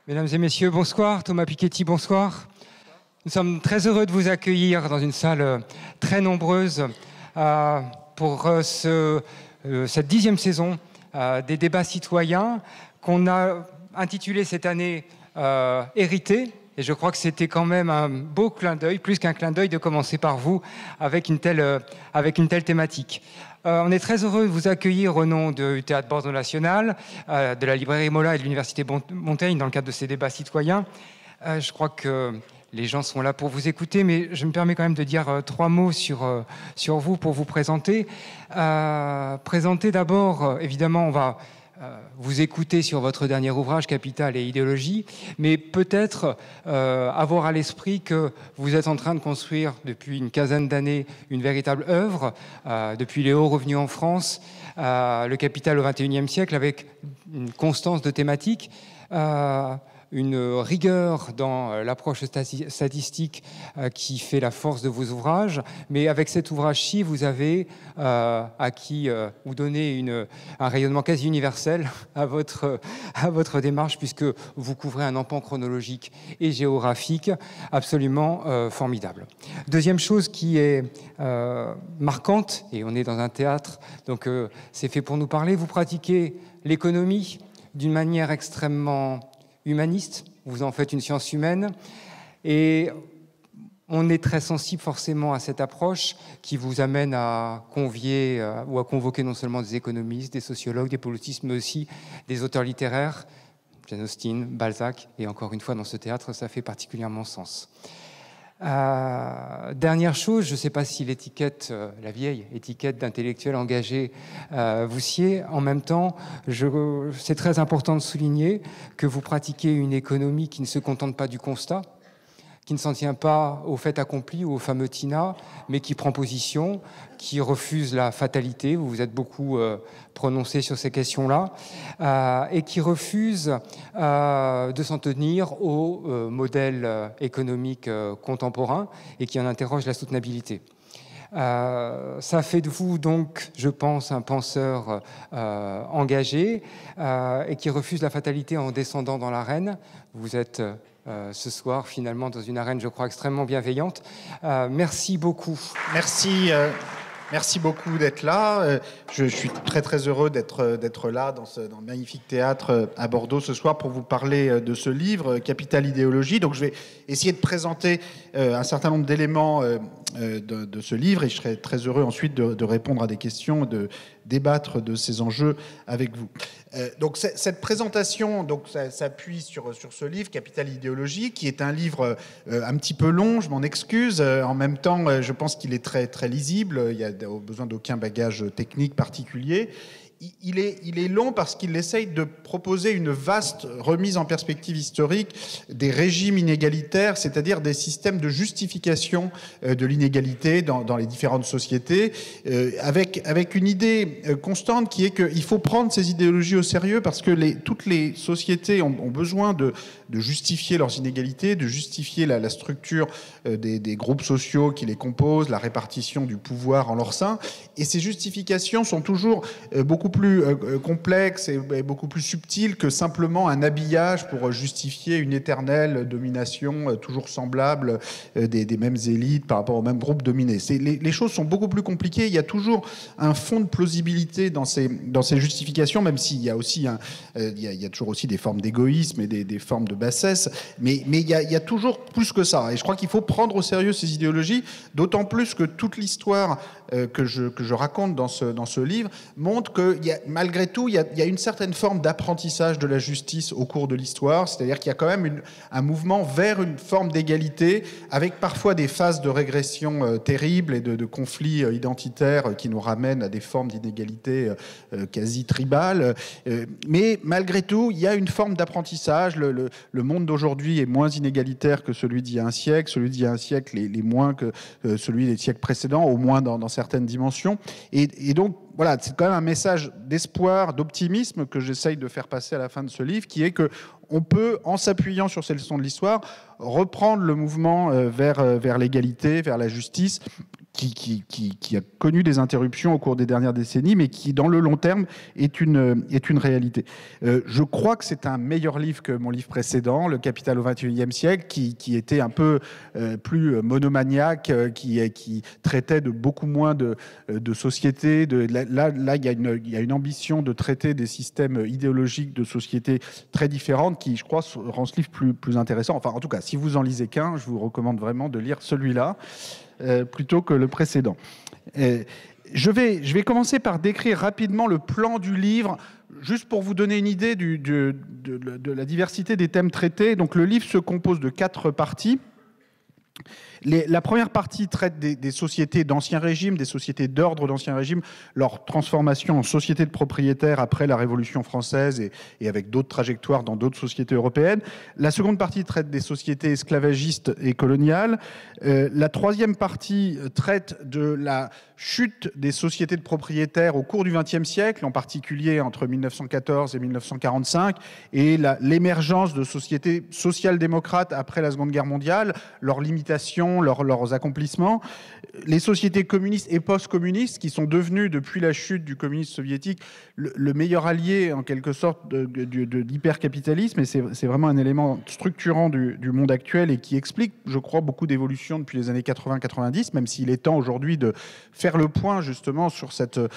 Mesdames et messieurs, bonsoir. Thomas Piketty, bonsoir. Nous sommes très heureux de vous accueillir dans une salle très nombreuse pour cette 10e saison des débats citoyens qu'on a intitulé cette année Hérité. Et je crois que c'était quand même un beau clin d'œil, plus qu'un clin d'œil, de commencer par vous avec une telle thématique. On est très heureux de vous accueillir au nom du Théâtre Bordeaux National, de la librairie Mola et de l'Université Montaigne dans le cadre de ces débats citoyens. Je crois que les gens sont là pour vous écouter, mais je me permets quand même de dire 3 mots sur vous pour vous présenter. Présenter d'abord, évidemment, on va vous écouter sur votre dernier ouvrage, Capital et idéologie, mais peut-être avoir à l'esprit que vous êtes en train de construire depuis une quinzaine d'années une véritable œuvre, depuis les hauts revenus en France, le Capital au XXIe siècle, avec une constance de thématique, une rigueur dans l'approche statistique qui fait la force de vos ouvrages. Mais avec cet ouvrage-ci, vous avez acquis ou donné un rayonnement quasi universel à votre démarche, puisque vous couvrez un empan chronologique et géographique absolument formidable. Deuxième chose qui est marquante, et on est dans un théâtre, donc c'est fait pour nous parler, vous pratiquez l'économie d'une manière extrêmement humaniste, vous en faites une science humaine, et on est très sensible forcément à cette approche qui vous amène à convier ou à convoquer non seulement des économistes, des sociologues, des politistes, mais aussi des auteurs littéraires, Jane Austen, Balzac, et encore une fois dans ce théâtre, ça fait particulièrement sens. Dernière chose, je ne sais pas si l'étiquette, la vieille étiquette d'intellectuel engagé vous sied. En même temps, c'est très important de souligner que vous pratiquez une économie qui ne se contente pas du constat, qui ne s'en tient pas au fait accompli ou au fameux TINA, mais qui prend position, qui refuse la fatalité, vous vous êtes beaucoup prononcé sur ces questions-là, et qui refuse de s'en tenir au modèle économique contemporain et qui en interroge la soutenabilité. Ça fait de vous donc, je pense, un penseur engagé et qui refuse la fatalité en descendant dans l'arène. Vous êtes ce soir finalement dans une arène, je crois, extrêmement bienveillante. Merci beaucoup. Merci beaucoup d'être là. Je suis très heureux d'être là dans le magnifique théâtre à Bordeaux ce soir pour vous parler de ce livre, Capital idéologie. Donc je vais essayer de présenter un certain nombre d'éléments de ce livre et je serai très heureux ensuite de répondre à des questions, de débattre de ces enjeux avec vous. Donc cette présentation s'appuie sur ce livre, Capital idéologie, qui est un livre un petit peu long, je m'en excuse. En même temps, je pense qu'il est très lisible. Il n'y a besoin d'aucun bagage technique particulier. Il est long parce qu'il essaye de proposer une vaste remise en perspective historique des régimes inégalitaires, c'est-à-dire des systèmes de justification de l'inégalité dans les différentes sociétés, avec une idée constante qui est qu'il faut prendre ces idéologies au sérieux parce que toutes les sociétés ont besoin de justifier leurs inégalités, de justifier la structure des groupes sociaux qui les composent, la répartition du pouvoir en leur sein. Et ces justifications sont toujours beaucoup plus complexes et beaucoup plus subtiles que simplement un habillage pour justifier une éternelle domination toujours semblable des mêmes élites par rapport aux mêmes groupes dominés. Les choses sont beaucoup plus compliquées. Il y a toujours un fond de plausibilité dans ces justifications, même s'il y a aussi il y a toujours aussi des formes d'égoïsme et des formes de bassesse, mais il y a toujours plus que ça. Et je crois qu'il faut prendre au sérieux ces idéologies, d'autant plus que toute l'histoire que je raconte dans ce livre montre que malgré tout, il y a une certaine forme d'apprentissage de la justice au cours de l'histoire, c'est-à-dire qu'il y a quand même un mouvement vers une forme d'égalité, avec parfois des phases de régression terribles et de conflits identitaires qui nous ramènent à des formes d'inégalité quasi tribales. Mais malgré tout, il y a une forme d'apprentissage. Le monde d'aujourd'hui est moins inégalitaire que celui d'il y a un siècle. Celui d'il y a un siècle est moins que celui des siècles précédents, au moins dans certaines dimensions. Et donc, voilà, c'est quand même un message d'espoir, d'optimisme que j'essaye de faire passer à la fin de ce livre, qui est qu'on peut, en s'appuyant sur ces leçons de l'histoire, reprendre le mouvement vers l'égalité, vers la justice, qui a connu des interruptions au cours des dernières décennies, mais qui, dans le long terme, est une réalité. Je crois que c'est un meilleur livre que mon livre précédent, Le Capital au XXIe siècle, qui était un peu plus monomaniaque, qui traitait de beaucoup moins de sociétés. Là, il y a une ambition de traiter des systèmes idéologiques de sociétés très différentes qui, je crois, rend ce livre plus intéressant. Enfin, en tout cas, si vous en lisez qu'un, je vous recommande vraiment de lire celui-là plutôt que le précédent. Je vais commencer par décrire rapidement le plan du livre, juste pour vous donner une idée de la diversité des thèmes traités. Donc, le livre se compose de 4 parties. La première partie traite des sociétés d'Ancien Régime, des sociétés d'ordre d'Ancien Régime, leur transformation en sociétés de propriétaires après la Révolution française et avec d'autres trajectoires dans d'autres sociétés européennes. La seconde partie traite des sociétés esclavagistes et coloniales. La troisième partie traite de la chute des sociétés de propriétaires au cours du XXe siècle, en particulier entre 1914 et 1945, et l'émergence de sociétés social-démocrates après la Seconde Guerre mondiale, leurs limitations, leurs accomplissements. Les sociétés communistes et post-communistes, qui sont devenues, depuis la chute du communisme soviétique, le meilleur allié, en quelque sorte, de l'hypercapitalisme. Et c'est vraiment un élément structurant du monde actuel et qui explique, je crois, beaucoup d'évolutions depuis les années 80-90, même s'il est temps aujourd'hui de faire le point, justement, sur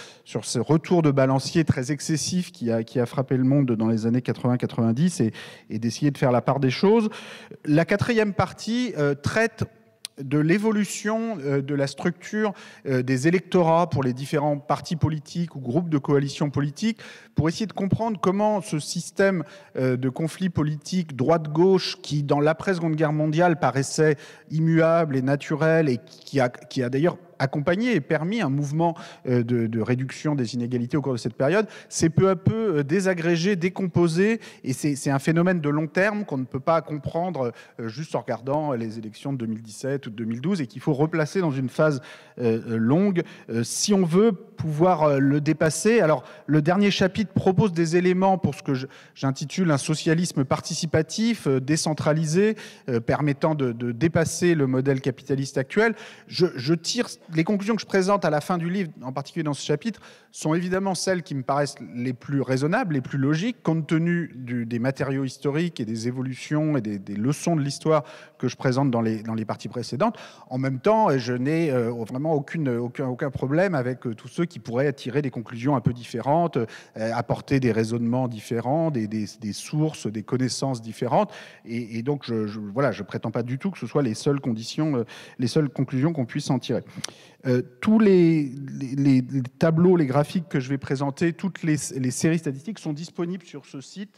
ce retour de balancier très excessif qui a frappé le monde dans les années 80-90 et d'essayer de faire la part des choses. La quatrième partie traite de l'évolution de la structure des électorats pour les différents partis politiques ou groupes de coalition politique, pour essayer de comprendre comment ce système de conflit politique droite-gauche, qui dans l'après-Seconde Guerre mondiale paraissait immuable et naturel et qui a d'ailleurs accompagné et permis un mouvement de réduction des inégalités au cours de cette période, s'est peu à peu désagrégé, décomposé, et c'est un phénomène de long terme qu'on ne peut pas comprendre juste en regardant les élections de 2017 ou de 2012, et qu'il faut replacer dans une phase longue si on veut pouvoir le dépasser. Alors, le dernier chapitre propose des éléments pour ce que j'intitule un socialisme participatif, décentralisé, permettant de dépasser le modèle capitaliste actuel. Je tire les conclusions que je présente à la fin du livre, en particulier dans ce chapitre, sont évidemment celles qui me paraissent les plus raisonnables, les plus logiques, compte tenu des matériaux historiques et des évolutions et des leçons de l'histoire que je présente dans les parties précédentes. En même temps, je n'ai vraiment aucun problème avec tous ceux qui pourraient tirer des conclusions un peu différentes, apporter des raisonnements différents, des sources, des connaissances différentes. Et donc, je prétends pas du tout que ce soit les seules conditions, les seules conclusions qu'on puisse en tirer. Tous les tableaux, les graphiques que je vais présenter, toutes les séries statistiques sont disponibles sur ce site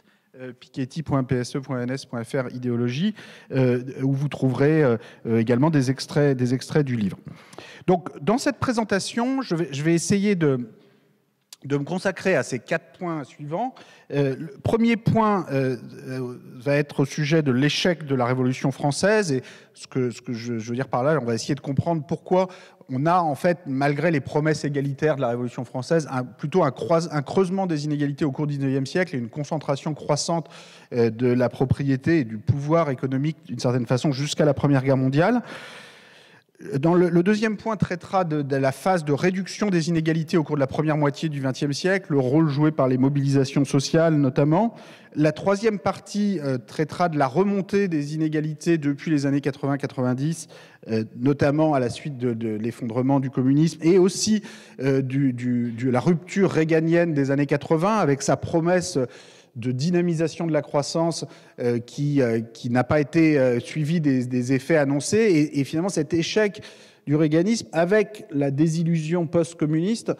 piketty.pse.ns.fr idéologie, où vous trouverez également des extraits du livre. Donc, dans cette présentation, je vais essayer de me consacrer à ces 4 points suivants. Le premier point va être au sujet de l'échec de la Révolution française, et ce que je veux dire par là, on va essayer de comprendre pourquoi on a, en fait, malgré les promesses égalitaires de la Révolution française, plutôt un creusement des inégalités au cours du XIXe siècle et une concentration croissante de la propriété et du pouvoir économique, d'une certaine façon, jusqu'à la Première Guerre mondiale. Dans le deuxième point traitera de la phase de réduction des inégalités au cours de la première moitié du XXe siècle, le rôle joué par les mobilisations sociales notamment. La troisième partie traitera de la remontée des inégalités depuis les années 80-90, notamment à la suite de l'effondrement du communisme et aussi de la rupture réganienne des années 80 avec sa promesse de dynamisation de la croissance qui n'a pas été suivi des effets annoncés. Et finalement, cet échec du reaganisme, avec la désillusion post-communiste,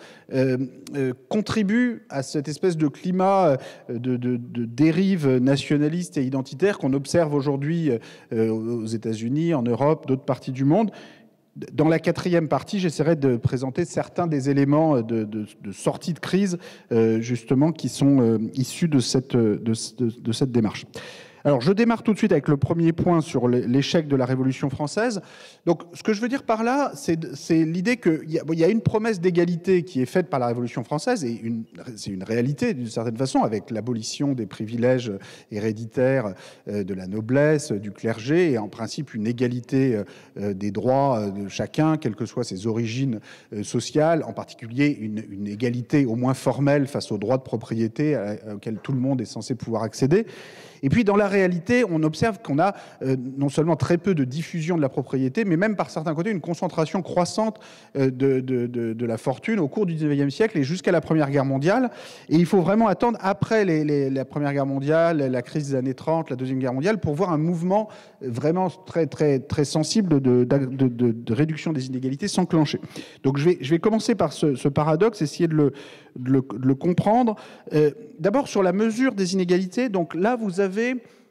contribue à cette espèce de climat de dérive nationaliste et identitaire qu'on observe aujourd'hui aux États-Unis, en Europe, d'autres parties du monde. Dans la quatrième partie, j'essaierai de présenter certains des éléments de sortie de crise, justement, qui sont issus de cette démarche. Alors, je démarre tout de suite avec le premier point sur l'échec de la Révolution française. Donc, ce que je veux dire par là, c'est l'idée qu'il y a une promesse d'égalité qui est faite par la Révolution française, et c'est une réalité d'une certaine façon, avec l'abolition des privilèges héréditaires de la noblesse, du clergé, et en principe une égalité des droits de chacun, quelles que soient ses origines sociales, en particulier une égalité au moins formelle face aux droits de propriété auxquels tout le monde est censé pouvoir accéder. Et puis, dans la réalité, on observe qu'on a non seulement très peu de diffusion de la propriété, mais même par certains côtés, une concentration croissante de la fortune au cours du 19e siècle et jusqu'à la Première Guerre mondiale. Et il faut vraiment attendre après la Première Guerre mondiale, la crise des années 30, la Deuxième Guerre mondiale, pour voir un mouvement vraiment très, très, très sensible de réduction des inégalités s'enclencher. Donc, je vais commencer par ce paradoxe, essayer de le comprendre. D'abord, sur la mesure des inégalités, donc là, vous avez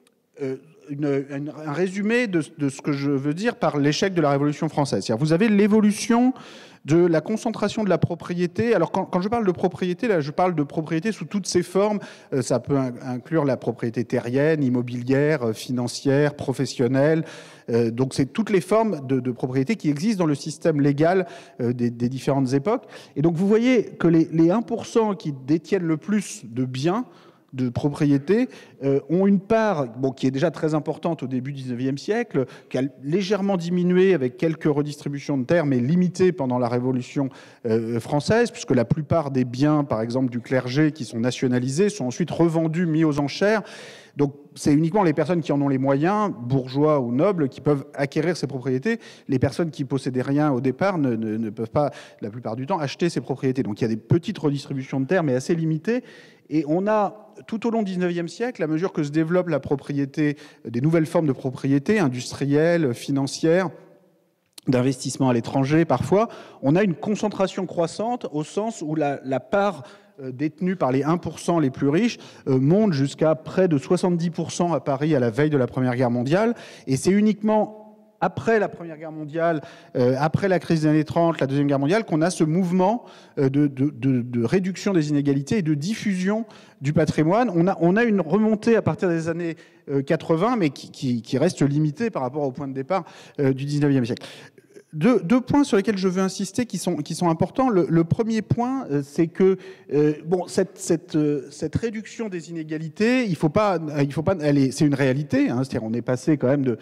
un résumé de ce que je veux dire par l'échec de la Révolution française. C'est-à-dire, vous avez l'évolution de la concentration de la propriété. Alors, quand je parle de propriété, là, je parle de propriété sous toutes ses formes. Ça peut inclure la propriété terrienne, immobilière, financière, professionnelle. Donc, c'est toutes les formes de propriété qui existent dans le système légal des différentes époques. Et donc, vous voyez que les 1% qui détiennent le plus de biens, de propriété, ont une part qui est déjà très importante au début du 19e siècle, qui a légèrement diminué avec quelques redistributions de terres, mais limitées pendant la Révolution française, puisque la plupart des biens, par exemple du clergé, qui sont nationalisés, sont ensuite revendus, mis aux enchères. Donc, c'est uniquement les personnes qui en ont les moyens, bourgeois ou nobles, qui peuvent acquérir ces propriétés. Les personnes qui possédaient rien au départ ne peuvent pas, la plupart du temps, acheter ces propriétés. Donc, il y a des petites redistributions de terres, mais assez limitées. Et on a, tout au long du 19e siècle, à mesure que se développe la propriété, des nouvelles formes de propriété, industrielle, financière, d'investissement à l'étranger parfois, on a une concentration croissante au sens où la part détenue par les 1% les plus riches monte jusqu'à près de 70% à Paris à la veille de la Première Guerre mondiale. Et c'est uniquement après la Première Guerre mondiale, après la crise des années 30, la Deuxième Guerre mondiale, qu'on a ce mouvement de réduction des inégalités et de diffusion du patrimoine. On a une remontée à partir des années 80, mais qui reste limitée par rapport au point de départ du 19e siècle. Deux points sur lesquels je veux insister qui sont importants. Le premier point, c'est que cette réduction des inégalités, c'est une réalité. C'est-à-dire, on est passé quand même de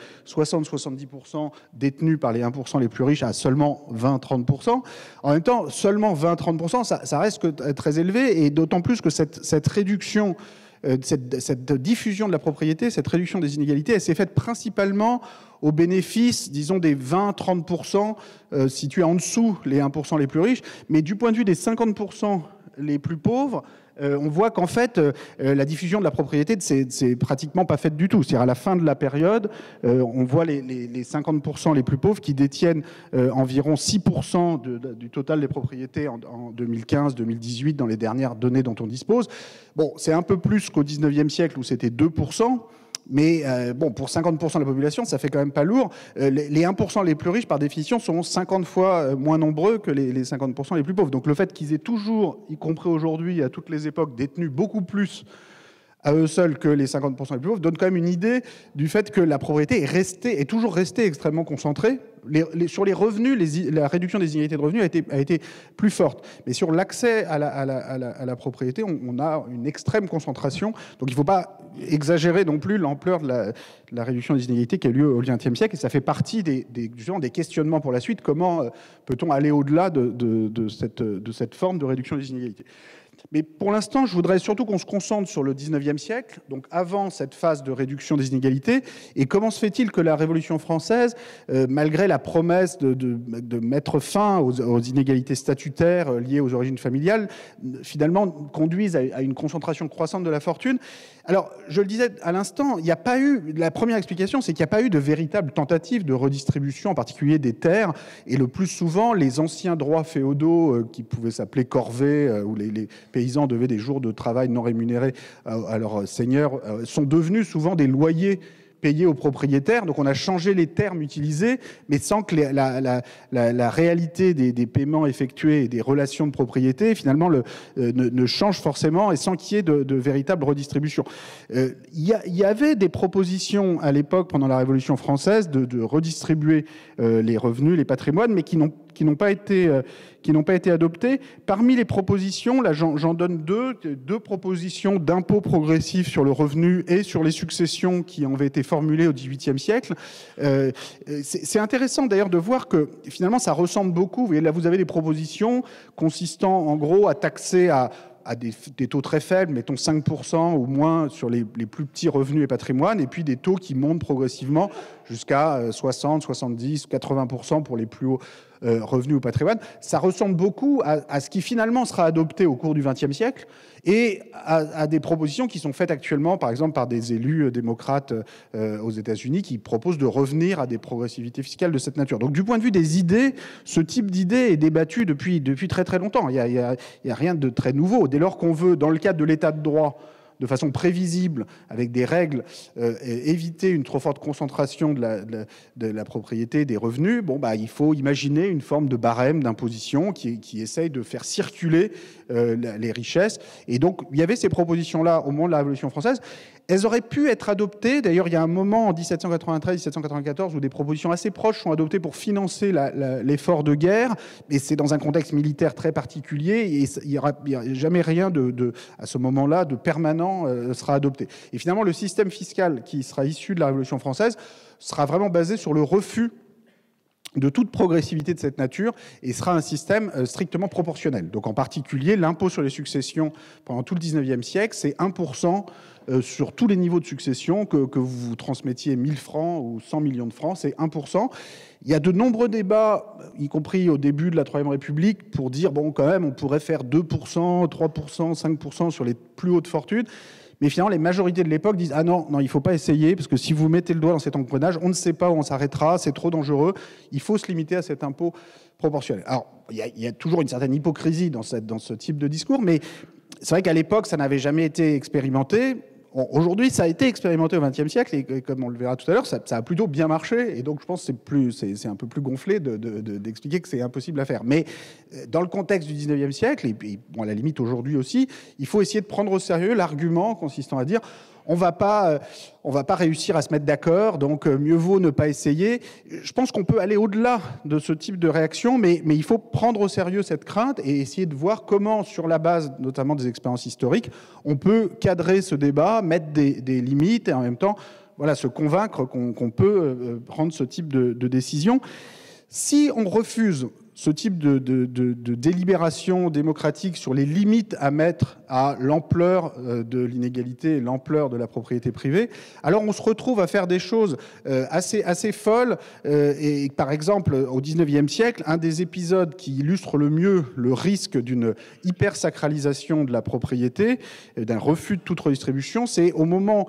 60-70% détenus par les 1% les plus riches à seulement 20-30%. En même temps, seulement 20-30%, ça reste très élevé, et d'autant plus que cette réduction, cette diffusion de la propriété, cette réduction des inégalités, elle s'est faite principalement au bénéfice, disons, des 20-30% situés en dessous les 1% les plus riches. Mais du point de vue des 50% les plus pauvres, on voit qu'en fait, la diffusion de la propriété, c'est pratiquement pas faite du tout. C'est-à-dire, à la fin de la période, on voit les 50% les plus pauvres qui détiennent environ 6% du total des propriétés en 2015-2018, dans les dernières données dont on dispose. Bon, c'est un peu plus qu'au 19e siècle où c'était 2%. Mais pour 50% de la population, ça fait quand même pas lourd. Les 1% les plus riches, par définition, sont 50 fois moins nombreux que les 50% les plus pauvres. Donc le fait qu'ils aient toujours, y compris aujourd'hui, à toutes les époques, détenu beaucoup plus à eux seuls que les 50% les plus pauvres, donne quand même une idée du fait que la propriété est toujours restée extrêmement concentrée. Sur les revenus, la réduction des inégalités de revenus a été plus forte. Mais sur l'accès à la propriété, on a une extrême concentration. Donc il ne faut pas exagérer non plus l'ampleur de la réduction des inégalités qui a eu lieu au XXe siècle. Et ça fait partie des questionnements pour la suite. Comment peut-on aller au-delà de cette forme de réduction des inégalités ? Mais pour l'instant, je voudrais surtout qu'on se concentre sur le 19e siècle, donc avant cette phase de réduction des inégalités. Et comment se fait-il que la Révolution française, malgré la promesse de mettre fin aux inégalités statutaires liées aux origines familiales, finalement conduise à une concentration croissante de la fortune ? Alors, je le disais à l'instant, la première explication, c'est qu'il n'y a pas eu de véritable tentative de redistribution, en particulier des terres. Et le plus souvent, les anciens droits féodaux, qui pouvaient s'appeler corvées, où les paysans devaient des jours de travail non rémunérés à leurs seigneurs, sont devenus souvent des loyers payés aux propriétaires. Donc on a changé les termes utilisés, mais sans que la réalité des paiements effectués et des relations de propriété, finalement, ne change forcément et sans qu'il y ait de véritable redistribution. Il y avait des propositions à l'époque, pendant la Révolution française, de redistribuer les revenus, les patrimoines, mais qui n'ont pas été adoptées. Parmi les propositions, là j'en donne deux propositions d'impôts progressifs sur le revenu et sur les successions qui avaient été formulées au XVIIIe siècle. C'est intéressant d'ailleurs de voir que finalement ça ressemble beaucoup. Vous voyez, là vous avez des propositions consistant en gros à taxer à des taux très faibles, mettons 5% ou moins sur les plus petits revenus et patrimoines, et puis des taux qui montent progressivement jusqu'à 60, 70, 80% pour les plus hauts revenus ou patrimoine. Ça ressemble beaucoup à ce qui finalement sera adopté au cours du XXe siècle et à des propositions qui sont faites actuellement, par exemple, par des élus démocrates aux États-Unis qui proposent de revenir à des progressivités fiscales de cette nature. Donc, du point de vue des idées, ce type d'idée est débattu depuis très très longtemps. Il y a rien de très nouveau. Dès lors qu'on veut, dans le cadre de l'état de droit, de façon prévisible, avec des règles, éviter une trop forte concentration de la propriété, des revenus, il faut imaginer une forme de barème d'imposition qui essaye de faire circuler les richesses. Et donc, il y avait ces propositions-là au moment de la Révolution française. Elles auraient pu être adoptées. D'ailleurs, il y a un moment en 1793-1794 où des propositions assez proches sont adoptées pour financer l'effort de guerre. Et c'est dans un contexte militaire très particulier. Et il n'y aura jamais rien à ce moment-là de permanent sera adopté. Et finalement, le système fiscal qui sera issu de la Révolution française sera vraiment basé sur le refus de toute progressivité de cette nature et sera un système strictement proportionnel. Donc en particulier, l'impôt sur les successions pendant tout le 19e siècle, c'est 1% sur tous les niveaux de succession, que vous transmettiez 1000 francs ou 100 millions de francs, c'est 1%. Il y a de nombreux débats, y compris au début de la Troisième République, pour dire, quand même, on pourrait faire 2%, 3%, 5% sur les plus hautes fortunes. Mais finalement, les majorités de l'époque disent « Ah non, il ne faut pas essayer, parce que si vous mettez le doigt dans cet engrenage, on ne sait pas où on s'arrêtera, c'est trop dangereux. Il faut se limiter à cet impôt proportionnel. » Alors, il y a toujours une certaine hypocrisie dans ce type de discours, mais c'est vrai qu'à l'époque, ça n'avait jamais été expérimenté. Aujourd'hui, ça a été expérimenté au XXe siècle, et comme on le verra tout à l'heure, ça a plutôt bien marché. Et donc, je pense que c'est un peu plus gonflé d'expliquer que c'est impossible à faire. Mais dans le contexte du XIXe siècle, et puis à la limite aujourd'hui aussi, il faut essayer de prendre au sérieux l'argument consistant à dire on va pas réussir à se mettre d'accord, donc mieux vaut ne pas essayer. Je pense qu'on peut aller au-delà de ce type de réaction, mais il faut prendre au sérieux cette crainte et essayer de voir comment, sur la base notamment des expériences historiques, on peut cadrer ce débat, mettre des limites et en même temps se convaincre qu'on peut prendre ce type de décision. Si on refuse ce type de délibération démocratique sur les limites à mettre à l'ampleur de l'inégalité et l'ampleur de la propriété privée, alors on se retrouve à faire des choses assez folles. Et par exemple, au XIXe siècle, un des épisodes qui illustre le mieux le risque d'une hypersacralisation de la propriété, d'un refus de toute redistribution, c'est au moment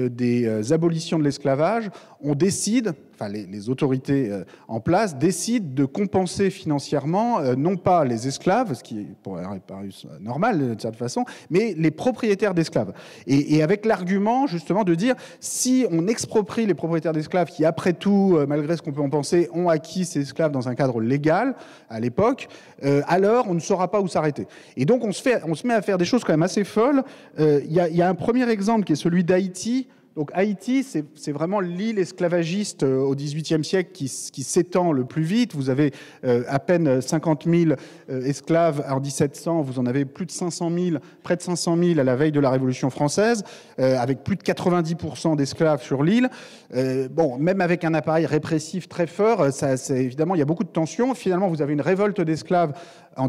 des abolitions de l'esclavage, on décide, les autorités en place décident de compenser financièrement, non pas les esclaves, ce qui pourrait paru normal d'une certaine façon, mais les propriétaires d'esclaves. Et avec l'argument, justement, de dire, si on exproprie les propriétaires d'esclaves qui, après tout, malgré ce qu'on peut en penser, ont acquis ces esclaves dans un cadre légal, à l'époque, alors on ne saura pas où s'arrêter. Et donc, on se met à faire des choses quand même assez folles. Il y a un premier exemple qui est celui d'Haïti. Donc Haïti, c'est vraiment l'île esclavagiste au XVIIIe siècle qui s'étend le plus vite. Vous avez à peine 50 000 esclaves en 1700, vous en avez plus de 500 000, près de 500 000 à la veille de la Révolution française, avec plus de 90% d'esclaves sur l'île. Même avec un appareil répressif très fort, évidemment, il y a beaucoup de tensions. Finalement, vous avez une révolte d'esclaves en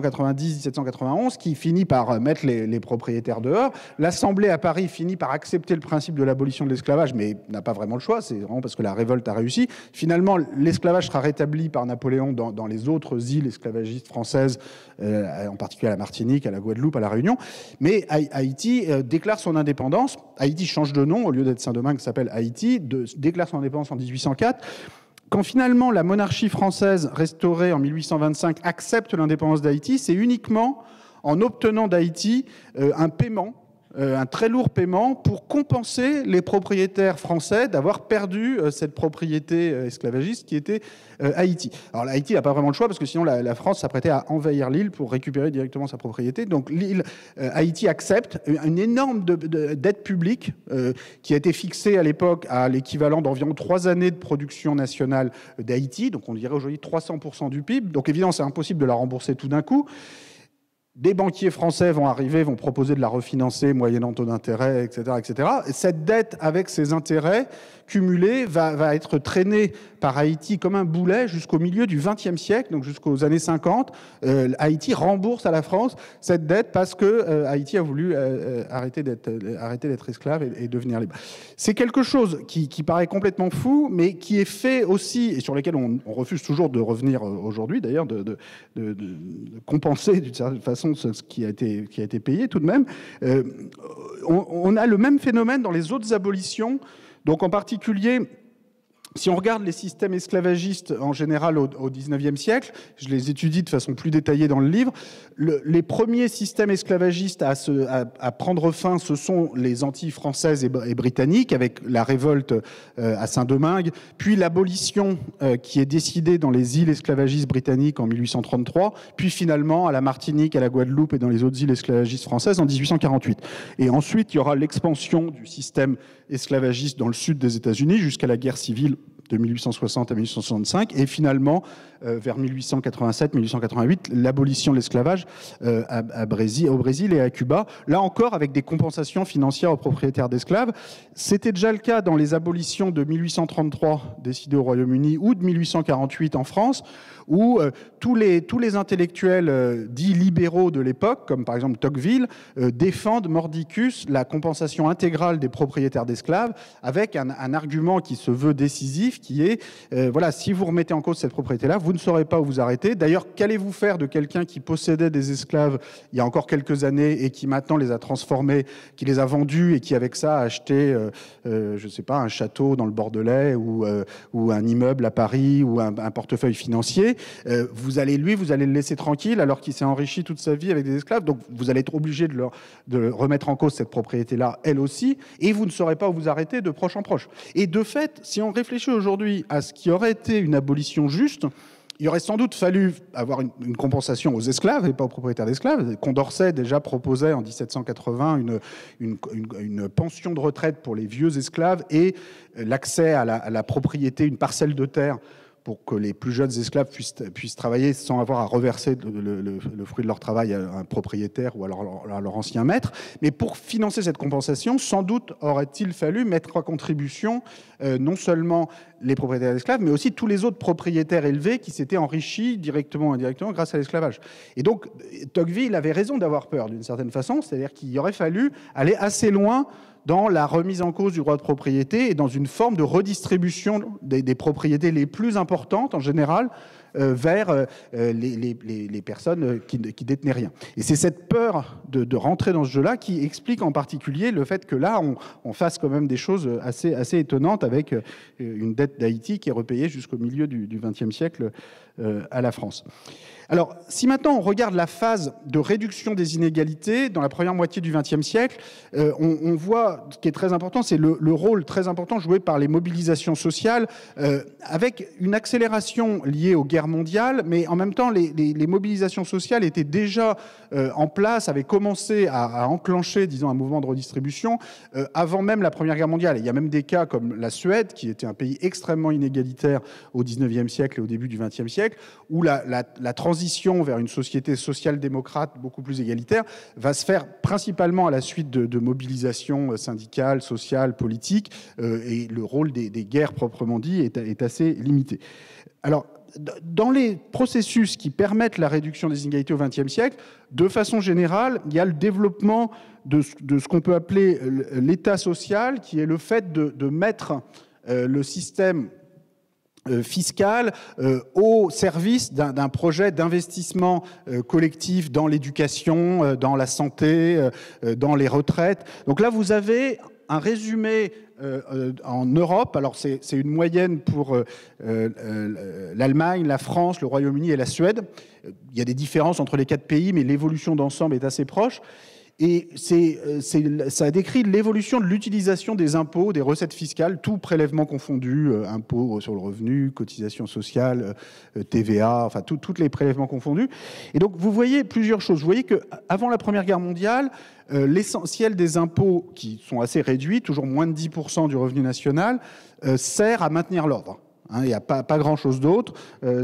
1790-1791 qui finit par mettre les propriétaires dehors. L'Assemblée à Paris finit par accepter le principe de l'abolition de l'esclavage, mais n'a pas vraiment le choix, c'est vraiment parce que la révolte a réussi. Finalement, l'esclavage sera rétabli par Napoléon dans les autres îles esclavagistes françaises, en particulier à la Martinique, à la Guadeloupe, à la Réunion. Mais Haïti déclare son indépendance. Haïti change de nom, au lieu d'être Saint-Domingue, ça s'appelle Haïti, déclare son indépendance en 1804. Quand finalement la monarchie française restaurée en 1825 accepte l'indépendance d'Haïti, c'est uniquement en obtenant d'Haïti un paiement un très lourd paiement pour compenser les propriétaires français d'avoir perdu cette propriété esclavagiste qui était Haïti. Alors Haïti n'a pas vraiment le choix parce que sinon la France s'apprêtait à envahir l'île pour récupérer directement sa propriété. Donc Haïti accepte une énorme dette publique qui a été fixée à l'époque à l'équivalent d'environ 3 années de production nationale d'Haïti. Donc on dirait aujourd'hui 300% du PIB. Donc évidemment c'est impossible de la rembourser tout d'un coup. Des banquiers français vont arriver, vont proposer de la refinancer moyennant taux d'intérêt, etc., etc. Et cette dette, avec ses intérêts cumulés, va être traînée par Haïti comme un boulet jusqu'au milieu du XXe siècle, donc jusqu'aux années 50. Haïti rembourse à la France cette dette parce que Haïti a voulu arrêter d'être esclave et devenir libre. C'est quelque chose qui paraît complètement fou, mais qui est fait aussi, et sur lequel on refuse toujours de revenir aujourd'hui, d'ailleurs, de compenser d'une certaine façon ce qui a été payé tout de même. On a le même phénomène dans les autres abolitions. Donc en particulier, si on regarde les systèmes esclavagistes en général au XIXe siècle, je les étudie de façon plus détaillée dans le livre, les premiers systèmes esclavagistes à prendre fin, ce sont les Antilles françaises et britanniques, avec la révolte à Saint-Domingue, puis l'abolition qui est décidée dans les îles esclavagistes britanniques en 1833, puis finalement à la Martinique, à la Guadeloupe et dans les autres îles esclavagistes françaises en 1848. Et ensuite, il y aura l'expansion du système esclavagiste dans le sud des États-Unis jusqu'à la guerre civile de 1860 à 1865, et finalement, vers 1887-1888, l'abolition de l'esclavage au Brésil et à Cuba, là encore avec des compensations financières aux propriétaires d'esclaves. C'était déjà le cas dans les abolitions de 1833 décidées au Royaume-Uni ou de 1848 en France, où tous les intellectuels dits libéraux de l'époque, comme par exemple Tocqueville, défendent mordicus la compensation intégrale des propriétaires d'esclaves, avec un argument qui se veut décisif, qui est, voilà, si vous remettez en cause cette propriété-là, vous ne saurez pas où vous arrêter. D'ailleurs, qu'allez-vous faire de quelqu'un qui possédait des esclaves il y a encore quelques années et qui maintenant les a transformés, qui les a vendus et qui avec ça a acheté, je ne sais pas, un château dans le Bordelais ou un immeuble à Paris ou un portefeuille financier, vous allez le laisser tranquille alors qu'il s'est enrichi toute sa vie avec des esclaves. Donc vous allez être obligé de remettre en cause cette propriété-là, elle aussi, et vous ne saurez pas où vous arrêter de proche en proche. Et de fait, si on réfléchit aujourd'hui à ce qui aurait été une abolition juste, il aurait sans doute fallu avoir une compensation aux esclaves et pas aux propriétaires d'esclaves. Condorcet déjà proposait en 1780 une pension de retraite pour les vieux esclaves et l'accès à la propriété, une parcelle de terre pour que les plus jeunes esclaves puissent travailler sans avoir à reverser le fruit de leur travail à un propriétaire ou à leur ancien maître. Mais pour financer cette compensation, sans doute aurait-il fallu mettre en contribution non seulement les propriétaires d'esclaves, mais aussi tous les autres propriétaires élevés qui s'étaient enrichis directement ou indirectement grâce à l'esclavage. Et donc, Tocqueville avait raison d'avoir peur d'une certaine façon, c'est-à-dire qu'il aurait fallu aller assez loin dans la remise en cause du droit de propriété et dans une forme de redistribution des propriétés les plus importantes en général vers les personnes qui détenaient rien. Et c'est cette peur de rentrer dans ce jeu-là qui explique en particulier le fait que là, on fasse quand même des choses assez étonnantes avec une dette d'Haïti qui est repayée jusqu'au milieu du XXe siècle à la France. Alors, si maintenant on regarde la phase de réduction des inégalités dans la première moitié du XXe siècle, on voit ce qui est très important, c'est le rôle très important joué par les mobilisations sociales, avec une accélération liée aux guerres mondiales, mais en même temps, les mobilisations sociales étaient déjà en place, avaient commencé à enclencher, disons, un mouvement de redistribution avant même la Première Guerre mondiale. Et il y a même des cas comme la Suède, qui était un pays extrêmement inégalitaire au XIXe siècle et au début du XXe siècle, où la transition vers une société social-démocrate beaucoup plus égalitaire va se faire principalement à la suite de mobilisations syndicales, sociales, politiques, et le rôle des guerres proprement dit est assez limité. Alors, dans les processus qui permettent la réduction des inégalités au XXe siècle, de façon générale, il y a le développement de ce qu'on peut appeler l'État social, qui est le fait de mettre le système fiscal au service d'un projet d'investissement collectif dans l'éducation, dans la santé, dans les retraites. Donc là, vous avez un résumé en Europe. Alors c'est une moyenne pour l'Allemagne, la France, le Royaume-Uni et la Suède. Il y a des différences entre les 4 pays, mais l'évolution d'ensemble est assez proche. Et ça décrit l'évolution de l'utilisation des impôts, des recettes fiscales, tout prélèvement confondu, impôts sur le revenu, cotisations sociales, TVA, enfin tous les prélèvements confondus. Et donc vous voyez plusieurs choses. Vous voyez qu'avant la Première Guerre mondiale, l'essentiel des impôts, qui sont assez réduits, toujours moins de 10% du revenu national, sert à maintenir l'ordre. Il n'y a pas grand-chose d'autre.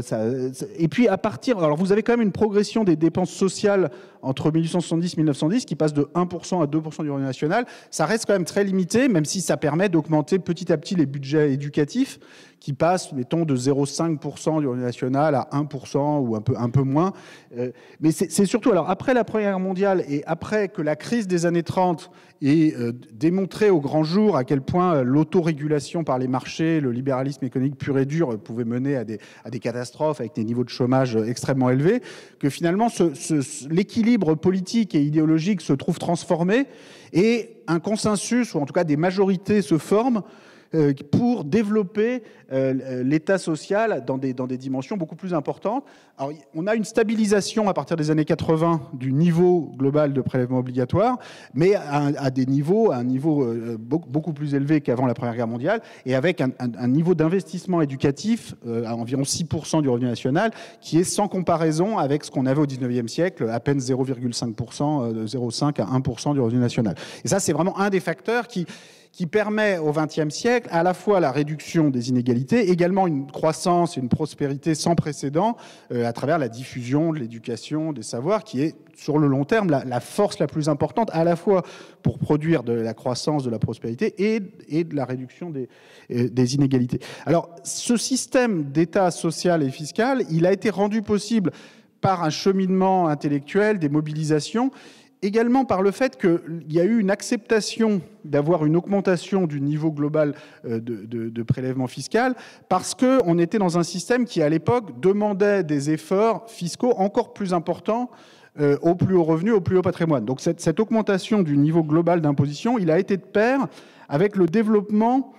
Et puis à partir... Alors vous avez quand même une progression des dépenses sociales entre 1870 et 1910 qui passe de 1% à 2% du revenu national. Ça reste quand même très limité, même si ça permet d'augmenter petit à petit les budgets éducatifs qui passent, mettons, de 0,5% du revenu national à 1% ou un peu moins. Mais c'est surtout... Alors après la Première Guerre mondiale et après que la crise des années 30 ait démontré au grand jour à quel point l'autorégulation par les marchés, le libéralisme économique pur et dur pouvait mener à des catastrophes avec des niveaux de chômage extrêmement élevés, que finalement l'équilibre politique et idéologique se trouve transformé et un consensus, ou en tout cas des majorités se forment pour développer l'État social dans des dimensions beaucoup plus importantes. Alors, on a une stabilisation à partir des années 80 du niveau global de prélèvement obligatoire, mais à un niveau beaucoup plus élevé qu'avant la Première Guerre mondiale, et avec un niveau d'investissement éducatif à environ 6% du revenu national, qui est sans comparaison avec ce qu'on avait au 19e siècle, à peine 0,5%, de 0,5 à 1% du revenu national. Et ça, c'est vraiment un des facteurs qui permet au XXe siècle à la fois la réduction des inégalités, également une croissance et une prospérité sans précédent à travers la diffusion de l'éducation, des savoirs, qui est sur le long terme la force la plus importante, à la fois pour produire de la croissance, de la prospérité et de la réduction des inégalités. Alors, ce système d'État social et fiscal, il a été rendu possible par un cheminement intellectuel, des mobilisations, également par le fait qu'il y a eu une acceptation d'avoir une augmentation du niveau global de prélèvement fiscal, parce qu'on était dans un système qui, à l'époque, demandait des efforts fiscaux encore plus importants au plus haut revenu, au plus haut patrimoine. Donc cette augmentation du niveau global d'imposition, il a été de pair avec le développement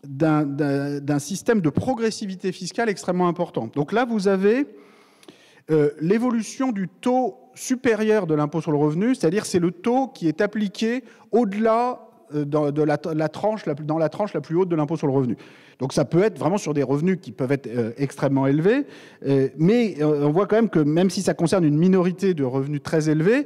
d'un système de progressivité fiscale extrêmement important. Donc là, vous avez l'évolution du taux supérieur de l'impôt sur le revenu, c'est-à-dire c'est le taux qui est appliqué au-delà dans la tranche la plus haute de l'impôt sur le revenu. Donc ça peut être vraiment sur des revenus qui peuvent être extrêmement élevés, mais on voit quand même que même si ça concerne une minorité de revenus très élevés,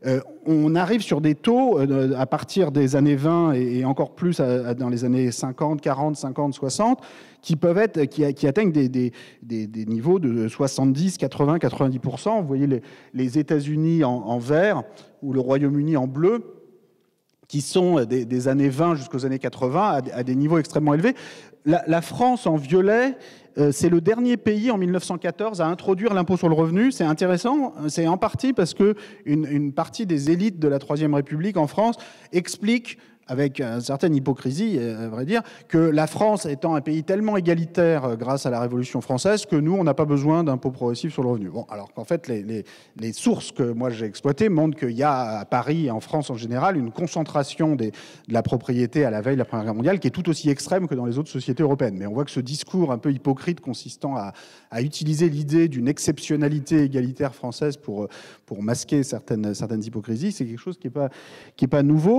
on arrive sur des taux à partir des années 20 et encore plus dans les années 50, 40, 50, 60, qui peuvent être, qui atteignent des niveaux de 70, 80, 90%. Vous voyez les États-Unis en vert ou le Royaume-Uni en bleu, qui sont des années 20 jusqu'aux années 80 à des niveaux extrêmement élevés. La France en violet, c'est le dernier pays en 1914 à introduire l'impôt sur le revenu. C'est intéressant, c'est en partie parce que une partie des élites de la Troisième République en France explique, avec une certaine hypocrisie, à vrai dire, que la France étant un pays tellement égalitaire grâce à la Révolution française que nous, on n'a pas besoin d'impôt progressif sur le revenu. Bon, alors qu'en fait, les sources que moi j'ai exploitées montrent qu'il y a à Paris et en France en général une concentration de la propriété à la veille de la Première Guerre mondiale qui est tout aussi extrême que dans les autres sociétés européennes. Mais on voit que ce discours un peu hypocrite consistant à utiliser l'idée d'une exceptionnalité égalitaire française pour masquer certaines hypocrisies, c'est quelque chose qui est pas nouveau.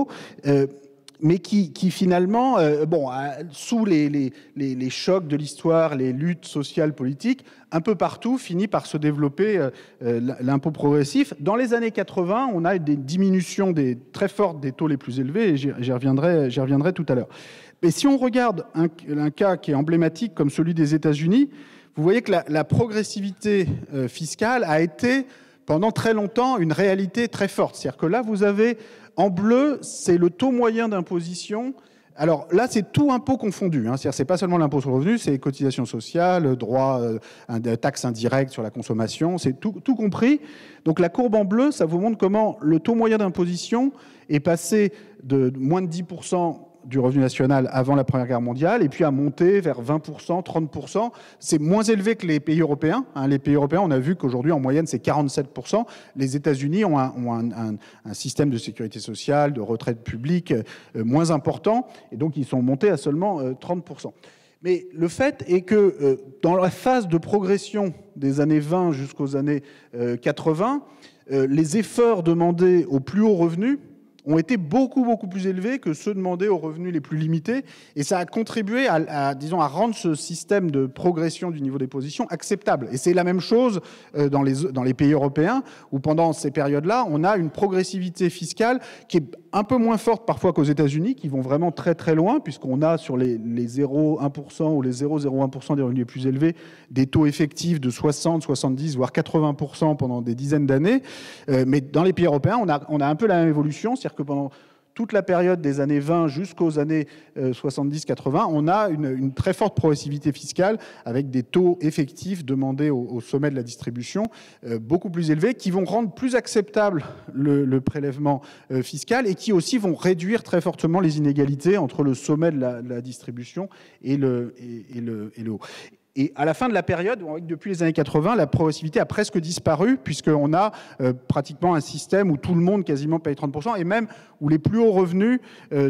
Mais qui finalement, sous les chocs de l'histoire, les luttes sociales, politiques, un peu partout, finit par se développer l'impôt progressif. Dans les années 80, on a des diminutions très fortes des taux les plus élevés, et j'y reviendrai tout à l'heure. Mais si on regarde un cas qui est emblématique comme celui des États-Unis, vous voyez que la progressivité fiscale a été pendant très longtemps une réalité très forte. C'est-à-dire que là, vous avez... En bleu, c'est le taux moyen d'imposition. Alors là, c'est tout impôt confondu. C'est-à-dire, c'est pas seulement l'impôt sur le revenu, c'est cotisations sociales, droits, taxes indirectes sur la consommation, c'est tout compris. Donc la courbe en bleu, ça vous montre comment le taux moyen d'imposition est passé de moins de 10% du revenu national avant la Première Guerre mondiale, et puis a monté vers 20%, 30%. C'est moins élevé que les pays européens. Les pays européens, on a vu qu'aujourd'hui, en moyenne, c'est 47%. Les États-Unis ont un système de sécurité sociale, de retraite publique moins important, et donc ils sont montés à seulement 30%. Mais le fait est que dans la phase de progression des années 20 jusqu'aux années 80, les efforts demandés aux plus hauts revenus ont été beaucoup plus élevés que ceux demandés aux revenus les plus limités. Et ça a contribué disons, à rendre ce système de progression du niveau d'imposition acceptable. Et c'est la même chose dans les pays européens, où pendant ces périodes-là, on a une progressivité fiscale qui est un peu moins forte parfois qu'aux États-Unis, qui vont vraiment très loin, puisqu'on a sur les 0,1% ou les 0,01% des revenus les plus élevés, des taux effectifs de 60, 70, voire 80% pendant des dizaines d'années. Mais dans les pays européens, on a un peu la même évolution, c'est-à-dire que pendant toute la période des années 20 jusqu'aux années 70-80, on a une très forte progressivité fiscale avec des taux effectifs demandés au sommet de la distribution beaucoup plus élevés, qui vont rendre plus acceptable le prélèvement fiscal et qui aussi vont réduire très fortement les inégalités entre le sommet de la distribution et le haut. Et à la fin de la période, depuis les années 80, la progressivité a presque disparu, puisqu'on a pratiquement un système où tout le monde quasiment paye 30%, et même où les plus hauts revenus,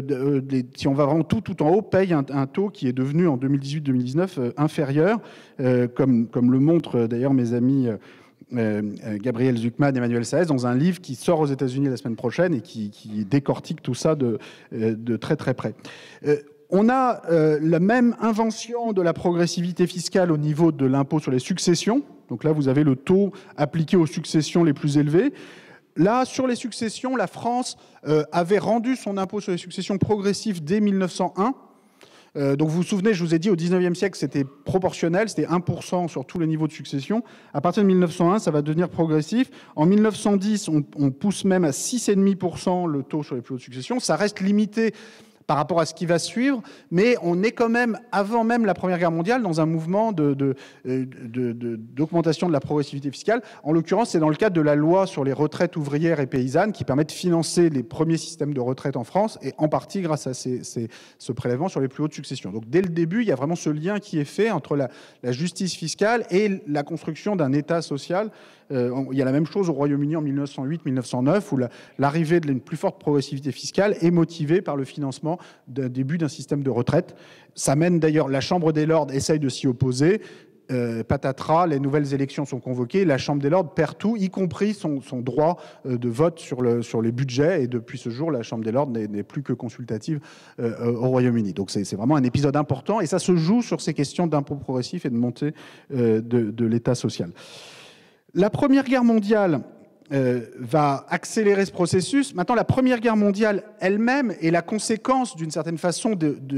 si on va vraiment tout en haut, payent un taux qui est devenu en 2018-2019 inférieur, comme le montrent d'ailleurs mes amis Gabriel Zucman et Emmanuel Saez dans un livre qui sort aux États-Unis la semaine prochaine et qui décortique tout ça de très près. On a la même invention de la progressivité fiscale au niveau de l'impôt sur les successions. Donc là, vous avez le taux appliqué aux successions les plus élevés. Là, sur les successions, la France avait rendu son impôt sur les successions progressif dès 1901. Donc vous vous souvenez, je vous ai dit, au 19e siècle, c'était proportionnel, c'était 1% sur tous les niveaux de succession. À partir de 1901, ça va devenir progressif. En 1910, on pousse même à 6,5% le taux sur les plus hautes successions. Ça reste limité par rapport à ce qui va suivre, mais on est quand même, avant même la Première Guerre mondiale, dans un mouvement d'augmentation de la progressivité fiscale. En l'occurrence, c'est dans le cadre de la loi sur les retraites ouvrières et paysannes qui permet de financer les premiers systèmes de retraite en France, et en partie grâce à ce prélèvement sur les plus hautes successions. Donc dès le début, il y a vraiment ce lien qui est fait entre la justice fiscale et la construction d'un État social. Il y a la même chose au Royaume-Uni en 1908-1909, où l'arrivée d'une plus forte progressivité fiscale est motivée par le financement d'un début d'un système de retraite. Ça mène d'ailleurs, la Chambre des Lords essaye de s'y opposer. Patatras, les nouvelles élections sont convoquées, la Chambre des Lords perd tout, y compris son droit de vote sur les budgets, et depuis ce jour, la Chambre des Lords n'est plus que consultative au Royaume-Uni. Donc c'est vraiment un épisode important, et ça se joue sur ces questions d'impôt progressif et de montée de l'État social. La Première Guerre mondiale va accélérer ce processus. Maintenant, la Première Guerre mondiale elle-même est la conséquence d'une certaine façon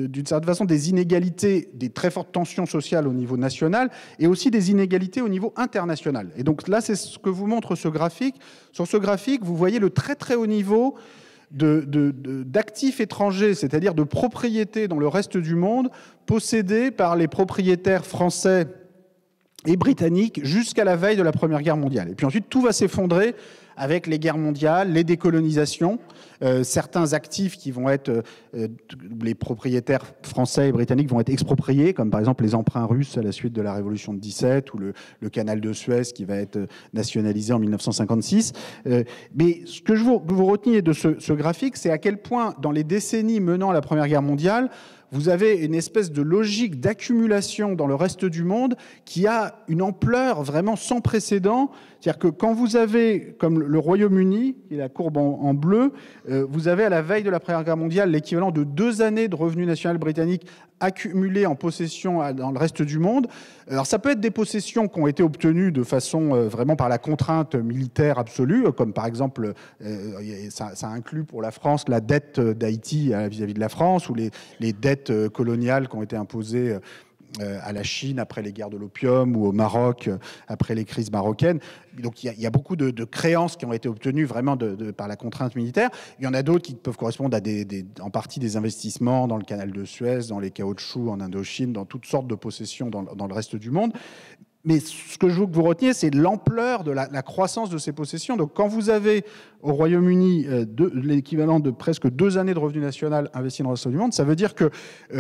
des inégalités, des très fortes tensions sociales au niveau national, et aussi des inégalités au niveau international. Et donc là, c'est ce que vous montre ce graphique. Sur ce graphique, vous voyez le très haut niveau d'actifs étrangers, c'est-à-dire de propriétés dans le reste du monde, possédées par les propriétaires français et britanniques jusqu'à la veille de la Première Guerre mondiale. Et puis ensuite, tout va s'effondrer avec les guerres mondiales, les décolonisations, certains actifs qui vont être, les propriétaires français et britanniques vont être expropriés, comme par exemple les emprunts russes à la suite de la Révolution de 17, ou le canal de Suez qui va être nationalisé en 1956. Mais ce que je veux vous retenir de ce graphique, c'est à quel point, dans les décennies menant à la Première Guerre mondiale, vous avez une espèce de logique d'accumulation dans le reste du monde qui a une ampleur vraiment sans précédent. C'est-à-dire que quand vous avez, comme le Royaume-Uni, qui est la courbe en bleu, vous avez à la veille de la Première Guerre mondiale l'équivalent de 2 années de revenu national britannique accumulés en possession dans le reste du monde. Alors ça peut être des possessions qui ont été obtenues de façon vraiment par la contrainte militaire absolue, comme par exemple, ça inclut pour la France la dette d'Haïti vis-à-vis de la France, ou les dettes coloniales qui ont été imposées à la Chine après les guerres de l'opium, ou au Maroc après les crises marocaines. Donc il y a beaucoup de créances qui ont été obtenues vraiment par la contrainte militaire. Il y en a d'autres qui peuvent correspondre à en partie des investissements dans le canal de Suez, dans les caoutchoucs en Indochine, dans toutes sortes de possessions dans le reste du monde. Mais ce que je veux que vous reteniez, c'est l'ampleur de la croissance de ces possessions. Donc quand vous avez au Royaume-Uni l'équivalent de presque 2 années de revenu national investi dans le reste du monde, ça veut dire que